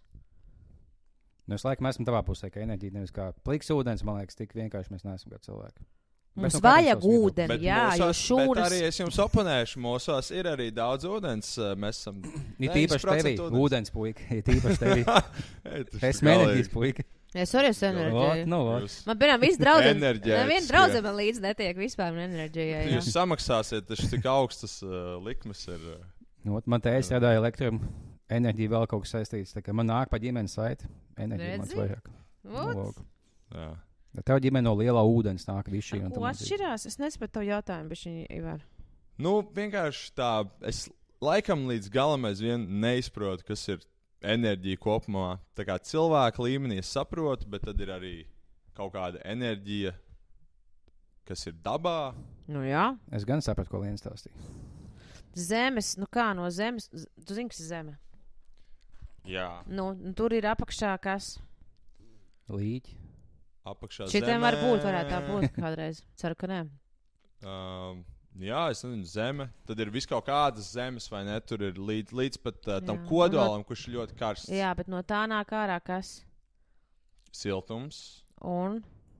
D: Nu, es laikam esmu tavā pusē, ka enerģija nevis kā pliks ūdens, man liekas, tik vienkārši mēs neesam kā cilvēki.
E: Mums
D: Bet, nu,
E: vajag
D: katram savs
E: ūdeni,
C: Bet
E: jā, jo
C: mūsos, bet
E: šūnas.
C: arī es jums oponēšu, mūsos ir arī daudz ūdens. Mēs esam.
D: Ir tīpaši tevi, ūdens puika. Ir tīpaši tevi. Es mēneģīs puika.
E: Es arī esmu enerģija.
D: Nu, ot.
E: Man, piemēram, visi draugi.
C: Enerģētiski,
E: Neviena draudze man līdz netiek vispār enerģijai. jā.
C: Jūs samaksāsiet, taču cik augstas uh, likmes ir. Uh,
D: Nu, ot, man te es strādāju elektrum, enerģija vēl kaut kas saistīts. Tā kā man nāk pa ģimenes saiti, enerģija man
E: Redzi?
D: svajag.
E: Vot.
C: jā.
D: Tev ģimene no lielā ūdens nāk višķī. un
B: Ko
D: tam līdzīgi.
B: atšķirās? Es nesapratu tavu jautājumu, bet viņi Ivar.
C: Nu, vienkārši tā, es laikam līdz galam aizvien neizprotu, kas ir enerģija kopumā. Tā kā cilvēka līmenī es saprotu, bet tad ir arī kaut kāda enerģija, kas ir dabā.
B: Nu jā.
D: Es gan sapratu, ko Lienas stāstīja.
B: Zemes, nu kā no zemes, z- tu zini, kas ir zeme.
C: Jā,
B: Nu, nu, tur ir apakšā kas.
D: Līķi.
C: apakšā
B: Šitiem
C: zemē.
B: var būt, varētu tā būt kādreiz. Ceru, ka nē.
C: Um, jā, es nezinu, zeme. Tad ir vis kaut kādas zemes, vai ne? Tur ir līdz, līdz pat uh, tam
B: Jā.
C: kodolam, kurš ir ļoti karsts.
B: Jā, bet no tā nāk ārā kas.
C: Siltums,
B: Un,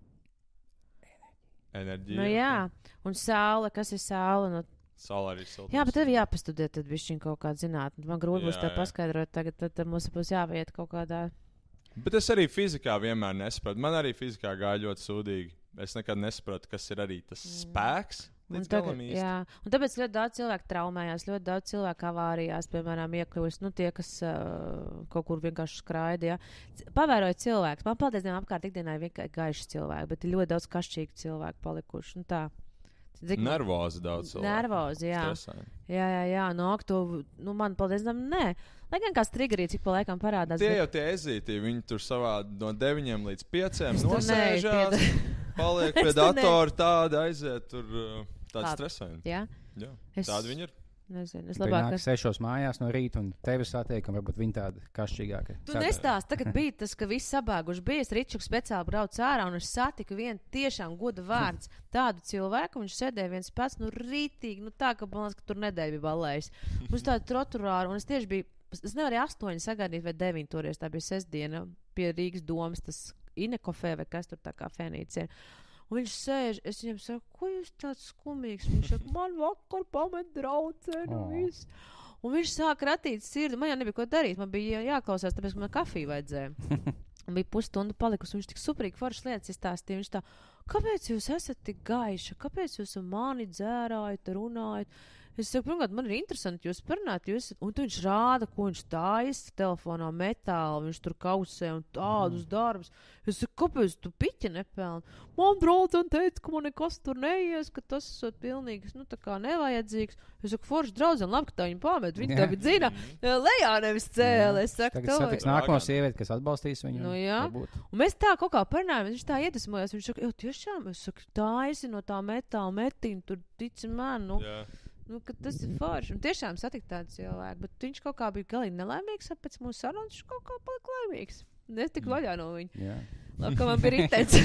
C: enerģija.
B: nu jā, un saule, kas ir saule. Nu,
C: Saula arī siltums.
B: jā, bet tev jāpastudē, tad bišķiņ kaut kāda zinātne. Man grūti būs
C: Jā,
B: tev
C: jā.
B: paskaidrot tagad, tad, tad mums būs jāviet kaut kādā.
C: Bet es arī fizikā vienmēr nesapratu. Man arī fizikā gāja ļoti sūdīgi. Es nekad nesapratu, kas ir arī tas spēks.
B: Un,
C: Līdz
B: tagad,
C: galam īsti.
B: jā, un tāpēc ļoti daudz cilvēku traumējās, ļoti daudz cilvēku avārijās, piemēram, iekļūst, nu, tie, kas uh, kaut kur vienkārši skraida. Ja. Pavērojot cilvēkus, man paldies Dievam apkārt ikdienā ir vienkārši gaiši cilvēki, bet ir ļoti daudz kašķīgi cilvēku palikuši. Nu, tā. Cik-
C: Nervozi daudz cilvēku.
B: Nervozi, jā.
C: Stresaini.
B: Jā, jā, jā, no to, nu, man paldies Dievam, nē. Lai gan kāds triggerī, cik pa laikam parādās.
C: Tie
B: bet-
C: jau tie ezīti, viņi tur savā no deviņiem līdz pieciem
B: Es tur
C: nosēžās,
B: neeju
C: paliek
B: Es
C: pie
B: tur neeju.
C: datora, tāda aiziet tur uh, tāds
B: Labi.
C: stresaini.
B: Jā,
C: Jā,
B: es
C: tādi viņi ir.
B: nezinu, es
D: Labāk,
B: labāk.
D: nāk sešos mājās no rīta un tevi satiek, un varbūt viņi tādi kašķīgāki.
B: Tu nestāsti, tagad bija tas, ka viss sabēguši bija. Es Ričuks speciāli braucu ārā un es satiku vienu tiešām goda vārds tādu cilvēku. Viņš sēdēja viens pats, nu rītīgi, nu tā, ka man liekas, ka tur nedēļa bija balējis. Mums tāda troturāra, un es tieši biju, es nevarēju astoņi sagaidīt vai deviņi toreiz, tā bija sestdiena pie Rīgas domas, tas Inekofē vai kas tur tā kā fēnīts ir. Un viņš sēž, es viņam saku, ko jūs tāds skumīgs? Viņš saka, man vakar pamet draudzēnu
D: Oh.
B: visu. Un viņš sāk ratīt sirdi. Man jau nebija ko darīt. Man bija jāklausās, tāpēc, ka man kafiju vajadzēja. Un bija pusstunda palikusi. Viņš tik suprīgi foršas lietas izstāstīja. Viņš tā, kāpēc jūs esat tik gaiša? Kāpēc jūs ar mani dzērājat, runājat? Es saku, pirmkārt, man ir interesanti, jūs parunājat, jūs, un tu viņš rāda, ko viņš taisa telefonā metālu, viņš tur kausē un tādus darbus. Es saku, kāpēc tu piķi nepelni? Man draudzene teica, ka man nekas tur neies, ka tas esot pilnīgs, nu tā kā nevajadzīgs. Es saku, forši draudzene, labi, ka tā viņa pamet, viņa
D: Jā.
B: tevi dzina lejā nevis cēli. Es saku,
D: Tagad
B: tev.
D: satiks nākamo sievieti, kas atbalstīs viņu.
B: Nu jā.
D: varbūt.
B: Un mēs tā kaut kā parunājām, viņš tā iedvesmojās. Viņš saka, jo tiešām, es saku, tā esi no tā metāla metīna, tur tici man, nu,
C: Jā.
B: nu, ka tas ir forši. Un tiešām satikt tādu cilvēku, bet viņš kaut kā bija galīgi nelaimīgs, un pēc mūsu sarunas viņš kaut kā palika laimīgs. Es tik vaļā no viņa.
D: Jā.
B: Labi, ka man bija ritens.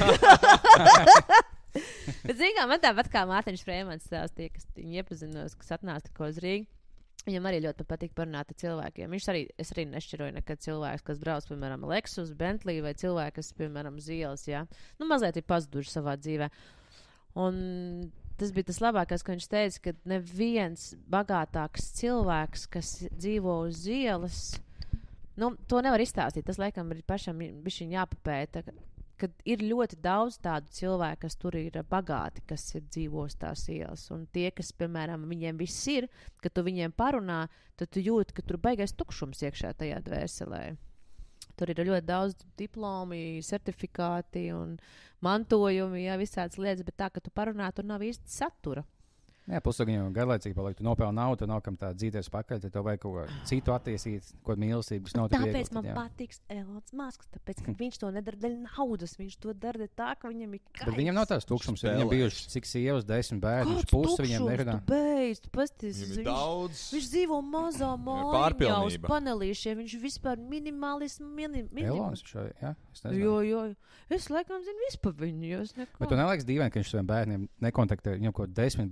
B: Bet, zini, kā man tāpat kā Mārtiņš Freimans stāstīja, kas viņu iepazinos, kas atnāca tikko uz Rīgu. Viņam arī ļoti patīk parunāt ar cilvēkiem. Viņš arī, es arī nešķiroju nekad cilvēks, kas brauc, piemēram, Lexus, Bentley vai cilvēki, kas, piemēram, uz ielas, jā. Nu, mazliet ir pazuduši savā dzīvē. Un tas bija tas labākais, ko viņš teica, ka neviens bagātāks cilvēks, kas dzīvo uz ielas, nu, to nevar izstāstīt. Tas, laikam, ir pašam bišķiņ jāpapēta, kad ir ļoti daudz tādu cilvēku, kas tur ir bagāti, kas ir dzīvos tās ielas. Un tie, kas, piemēram, viņiem viss ir, kad tu viņiem parunā, tad tu jūti, ka tur baigais tukšums iekšā tajā dvēselē. Tur ir ļoti daudz diplomi, certifikāti un mantojumi, jā, visādas lietas, bet tā, ka tu parunā, tur nav īsti satura.
D: Jā, plus viņam garlaicīgi paliek, tu nopelni naudu, tu nav kam tā dzīties pakaļ, tad tev vajag kaut ko citu attiesīt, ko mīlestību, kas nav tik viegli.
B: Tāpēc man
D: tad, jā.
B: patiks Elonas Masks, tāpēc, ka viņš to nedara dēļ naudas, viņš to dara dēļ tā, ka viņam ir kaips.
D: Bet viņam nav tās tukšums, jo viņam
C: Spēlēs.
D: bijuši cik sievas, desmit bērni, viņš
B: Kāds
D: pusi viņam
B: tukšums?
D: nerunā.
B: Tu beidz, tu pasties,
C: Viņam ir
B: viņš,
C: daudz.
B: viņš dzīvo mazā mājā uz
C: pārpilnība.
B: panelīšiem, viņš vispār minimālismu, minim, minim.
D: Elonas, šo, jā, es nezinu.
B: Jo, jo, es laikam zinu visu par viņu, jo es neko.
D: Bet tu neliekas dīvaini, ka viņš saviem bērniem nekontaktē, viņam kaut desmit bērni, viņš kaut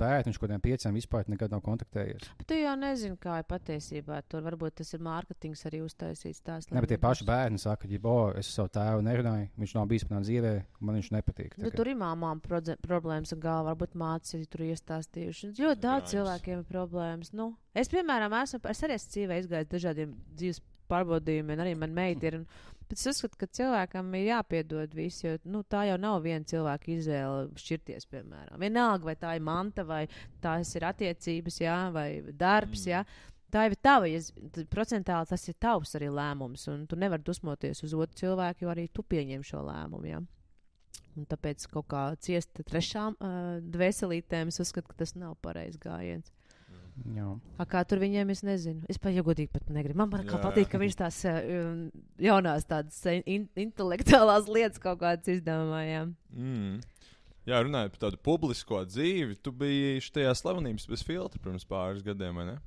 D: kādiem pieciem vispār nekad nav kontaktējies.
B: Bet tu jau nezini, kā ir patiesībā. Tur varbūt tas ir mārketings arī uztaisīts tās.
D: Ne, bet tie paši bērni saka, ka, o, es savu tēvu nerunāju, viņš nav bijis manā dzīvē, man viņš nepatīk.
B: Nu, tur ir māmām prodze- problēmas ar galvu, varbūt mācīja tur iestāstījuši. Ļoti daudz cilvēkiem ir problēmas. Nu, es, piemēram, esmu, es arī esmu dzīvē izgājis dažādiem dzīves pārbaudījumiem, arī man meita ir. Un, bet es uzskatu, ka cilvēkam ir jāpiedod viss, jo nu, tā jau nav viena cilvēka izvēle šķirties, piemēram. Vienalga, vai tā ir manta, vai tās ir attiecības, jā, vai darbs, jā. Tā jau ir tava, ja procentāli tas ir tavs arī lēmums, un tu nevari dusmoties uz otru cilvēku, jo arī tu pieņem šo lēmumu, jā. Un tāpēc kaut kā ciest trešām uh, dvēselītēm, es uzskatu, ka tas nav pareizs gājiens.
D: Jā.
B: A, kā tur viņiem, es nezinu. Es pat jau godīgi pat negribu. Man kā patīk, ka viņš tās uh, jaunās tādas in intelektuālās lietas kaut kādas izdomā, jā.
C: Mm. Jā, runājot par tādu publisko dzīvi, tu biji šajā Slavenības bez filtra pirms pāris gadiem, vai ne?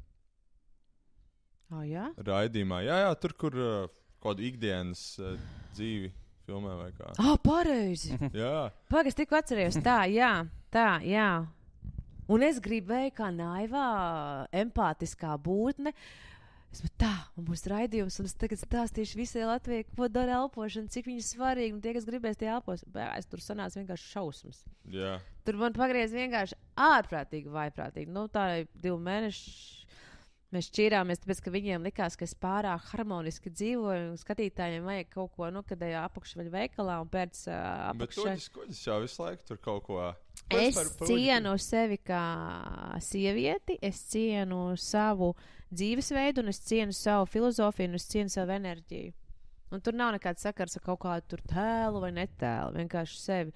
B: O, jā?
C: Raidījumā. Jā, jā, tur, kur uh, kaut kādu ikdienas uh, dzīvi filmē vai kā.
B: Ah, pareizi!
C: Jā.
B: Pagaid, es tikko atcerējos. Tā, jā, tā, jā. Un es gribēju, kā naivā, empātiskā būtne. Es domāju, tā, man būs raidījums, un es tagad stāstīšu visai Latvijai, ko dara elpošana, cik viņi svarīgi, un tie, kas gribēs, tie elpos. Bēs, tur sanāca vienkārši šausmas.
C: Jā.
B: Tur man pagriez vienkārši ārprātīgi, vaiprātīgi. Nu, tā ir divu mēnešu. Mēs šķīrāmies, tāpēc, ka viņiem likās, ka es pārāk harmoniski dzīvoju, un skatītājiem vajag kaut ko, nu, kad ejā apakšveļu veikalā un pēc uh, apakšveļu.
C: Bet kuģis, kuģis jau visu laiku tur kaut ko.
B: Es cienu sevi kā sievieti, es cienu savu dzīvesveidu, un es cienu savu filozofiju, un es cienu savu enerģiju. Un tur nav nekāds sakars ar kaut kādu tur tēlu vai netēlu, vienkārši sevi.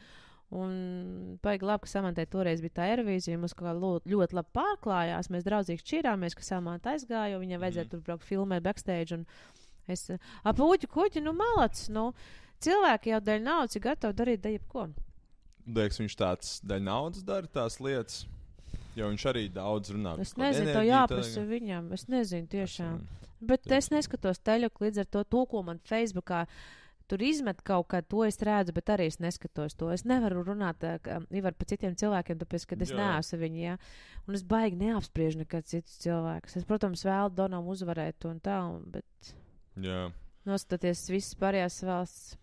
B: Un baigi labi, ka Samantai toreiz bija tā Eirovīzija, mums kā ļoti, ļoti labi pārklājās, mēs draudzīgi šķirāmies, ka Samanta aizgāja, jo viņai vajadzēja mm. tur braukt filmēt backstage, un es, ap uķi, kuķi, nu malac, nu, cilvēki jau dēļ naudas ir gatavi darīt da jebko.
C: Liekas, viņš tāds dēļ naudas dara tās lietas, jo viņš arī daudz runā.
B: Es nezinu, to jāprasa viņam, es nezinu tiešām, bet es neskatos teļuku līdz ar to, to, ko man Facebookā tur izmet kaut kā, to es redzu, bet arī es neskatos to. Es nevaru runāt, ka Ivar, par citiem cilvēkiem, tāpēc, ka es neesmu viņi, jā. Un es baigi neapspriežu nekad citus cilvēkus. Es, protams, vēlu Donam uzvarēt un tā, bet
C: jā.
B: Nostoties visas pārējās valsts.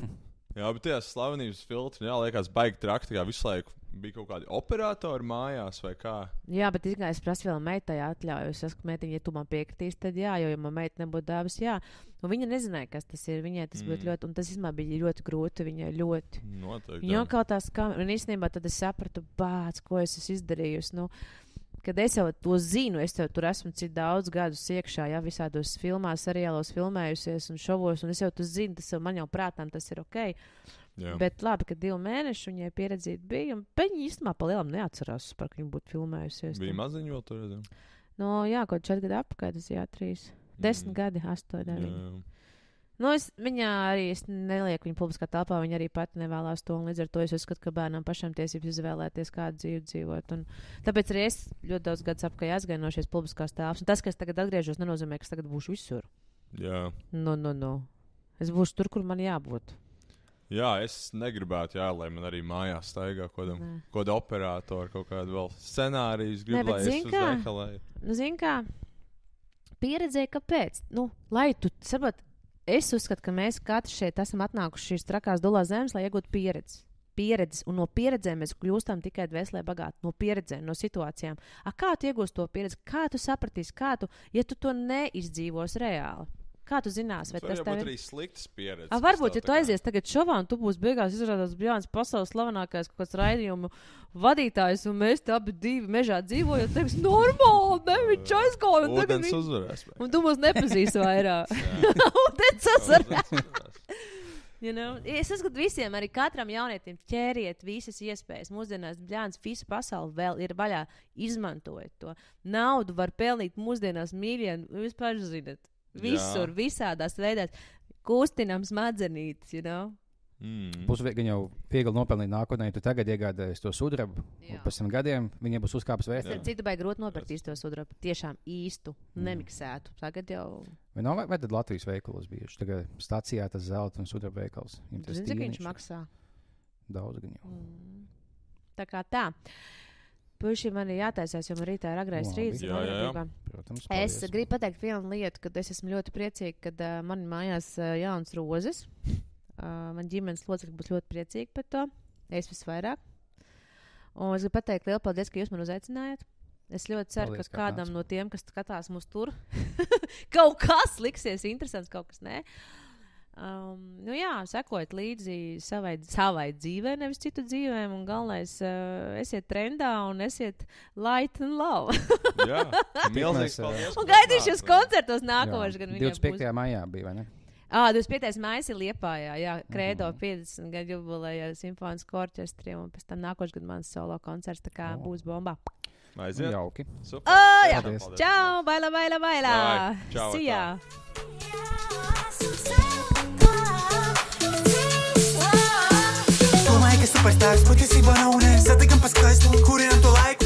C: Jā, bet tajās Slavenības filtri, jā, liekas, baigi trakti, kā visu laiku bija kaut kādi operatori mājās vai kā. Jā,
B: bet it kā es prasu vēl meitai atļauju. Es saku, meitiņ, ja tu man piekritīs, tad jā, jo ja man meita nebūtu dāvas, jā. Un viņa nezināja, kas tas ir. Viņai tas mm. būtu ļoti, un tas īstenībā bija ļoti grūti, viņai ļoti.
C: Noteikti.
B: Viņa kaut tās kameras, un īstenībā tad es sapratu, bāc, ko es esmu izdarījusi. Nu, kad es jau to zinu, es jau tur esmu cik daudz gadus iekšā, jā, visādos filmās, seriālos filmējusies un šovos, un es jau tu zinu, tas jau man jau prātām tas ir ok. Jā. Bet labi, ka divi mēneši viņai pieredzīti bija, un viņa īstenībā pa lielam neatcerās, par ka viņa būtu filmējusies.
C: Bija maziņi vēl tur, redzam?
B: No, jā, kaut četri gadi apakaļ, tas jā, trīs. Desmit mm. gadi, astoņi, deviņi. Nu, es viņā arī, es nelieku viņu publiskā telpā, viņa arī pati nevēlās to, un līdz ar to es uzskatu, ka bērnam pašam tiesības izvēlēties, kādu dzīvi dzīvot. Un tāpēc arī es ļoti daudz gadus apakaļ aizgāju no šies publiskās telpas, un tas, ka es tagad atgriežos, nenozīmē, ka es tagad būšu visur. Jā. Nu, nu, nu. Es būšu tur, kur man jābūt.
C: Jā, es negribētu, jā, lai man arī mājās staigā kaut kāda operātora, kaut kāda vēl scenārijas, gribu, lai es uz veikalēju.
B: Nu, zin kā, pieredzēju, kāpēc? Nu, lai tu, saprot, es uzskatu, ka mēs katrs šeit esam atnākuši šīs trakās dulās zemes, lai iegūtu pieredzi. Pieredzes, un no pieredzēm mēs kļūstam tikai dvēselē bagāti. No pieredzēm, no situācijām. A, kā tu iegūsi to pieredzi? Kā tu sapratīsi? Kā tu, ja tu to neizdzīvos reāli? Kā tu zinās, vai tas tev ir?
C: Arī sliktas pieredzes.
B: A, varbūt, ja tu aizies tagad šovā, un tu būsi beigās izrādās Bļāns pasaules slavenākais kaut kāds raidījumu vadītājs, un mēs te abi divi mežā dzīvojot, teiks, normāli, ne, viņš aizgāja. Un
C: Ūdens vi... uzvarēs.
B: Un tu mūs nepazīsi vairāk. Ūdens uzvarēs. You know? Es uzskatu visiem, arī katram jaunietim ķēriet visas iespējas. Mūsdienās Bļāns visu pasauli vēl ir vaļā. Izmantojiet to. Naudu var pelnīt mūsdienās miljonu, jūs paši zinat. Visur, jā. Visādās veidās. Kustinām smadzenītes, you know?
D: Mm. Būs gan jau viegli nopelnīt nākotnē, ja tu tagad iegādājies to sudrabu, un pēc tam gadiem viņiem būs uzkāpes vērtības.
B: Citu baigi grūti nopirkt īsto sudrabu, tiešām īstu, mm. nemiksētu. Tagad jau...
D: Vai nav, vai tad Latvijas veikalos bijuši? Tagad stacijā tas zelta un sudraba veikals.
B: Tu zini, cik viņš maksā?
D: Daudz gan jau.
B: Mm. Tā kā tā. puiši, man ir jātaisās, jo man rītā ir agrais
D: Labi.
B: rīts.
C: Jā, jā, jā.
D: Protams,
B: Es
D: paldies.
B: gribu pateikt vienu lietu, kad es esmu ļoti priecīga, kad uh, man ir mājās uh, jauns rozes. Uh, man ģimenes locekļi būs ļoti priecīgi par to. Es visvairāk. Un es gribu pateikt lielu paldies, ka jūs man uzaicinājāt. Es ļoti ceru,
D: Paldies,
B: ka
D: ka
B: kādam
D: atnāci.
B: no tiem, kas skatās mūs tur, kaut kas liksies interesants, kaut kas nē. Um, nu jā, sekojiet līdzi savai, savai dzīvē, nevis citu dzīvēm, un galvenais, uh, esiet trendā un esiet light and love.
C: Jā, milzīgs
D: Mēs, ā,
C: paldies.
B: Un
C: ka
B: gaidīšu jūs
C: atnācāt.
B: koncertos nākošais, gan viņiem
D: divdesmit piektajā maijā bija, vai ne?
B: Ah, divdesmit piektais maijs ir Liepājā, jā, Kredo
D: Mhm.
B: piecdesmit gadu jubileja simfonisko orķestriem, un pēc tam nākošais gadu mans solo koncerts, tā kā
D: O.
B: būs bombā.
C: Aiziet.
D: Jauki.
C: Super.
B: Oh, jā,
D: Paldies.
B: čau, baila, baila, baila.
C: Davai, čau,
B: See ya.
A: Domāju, ka superstārs patiesībā nav un es satiekam pa skaistu, kurinam to laiku.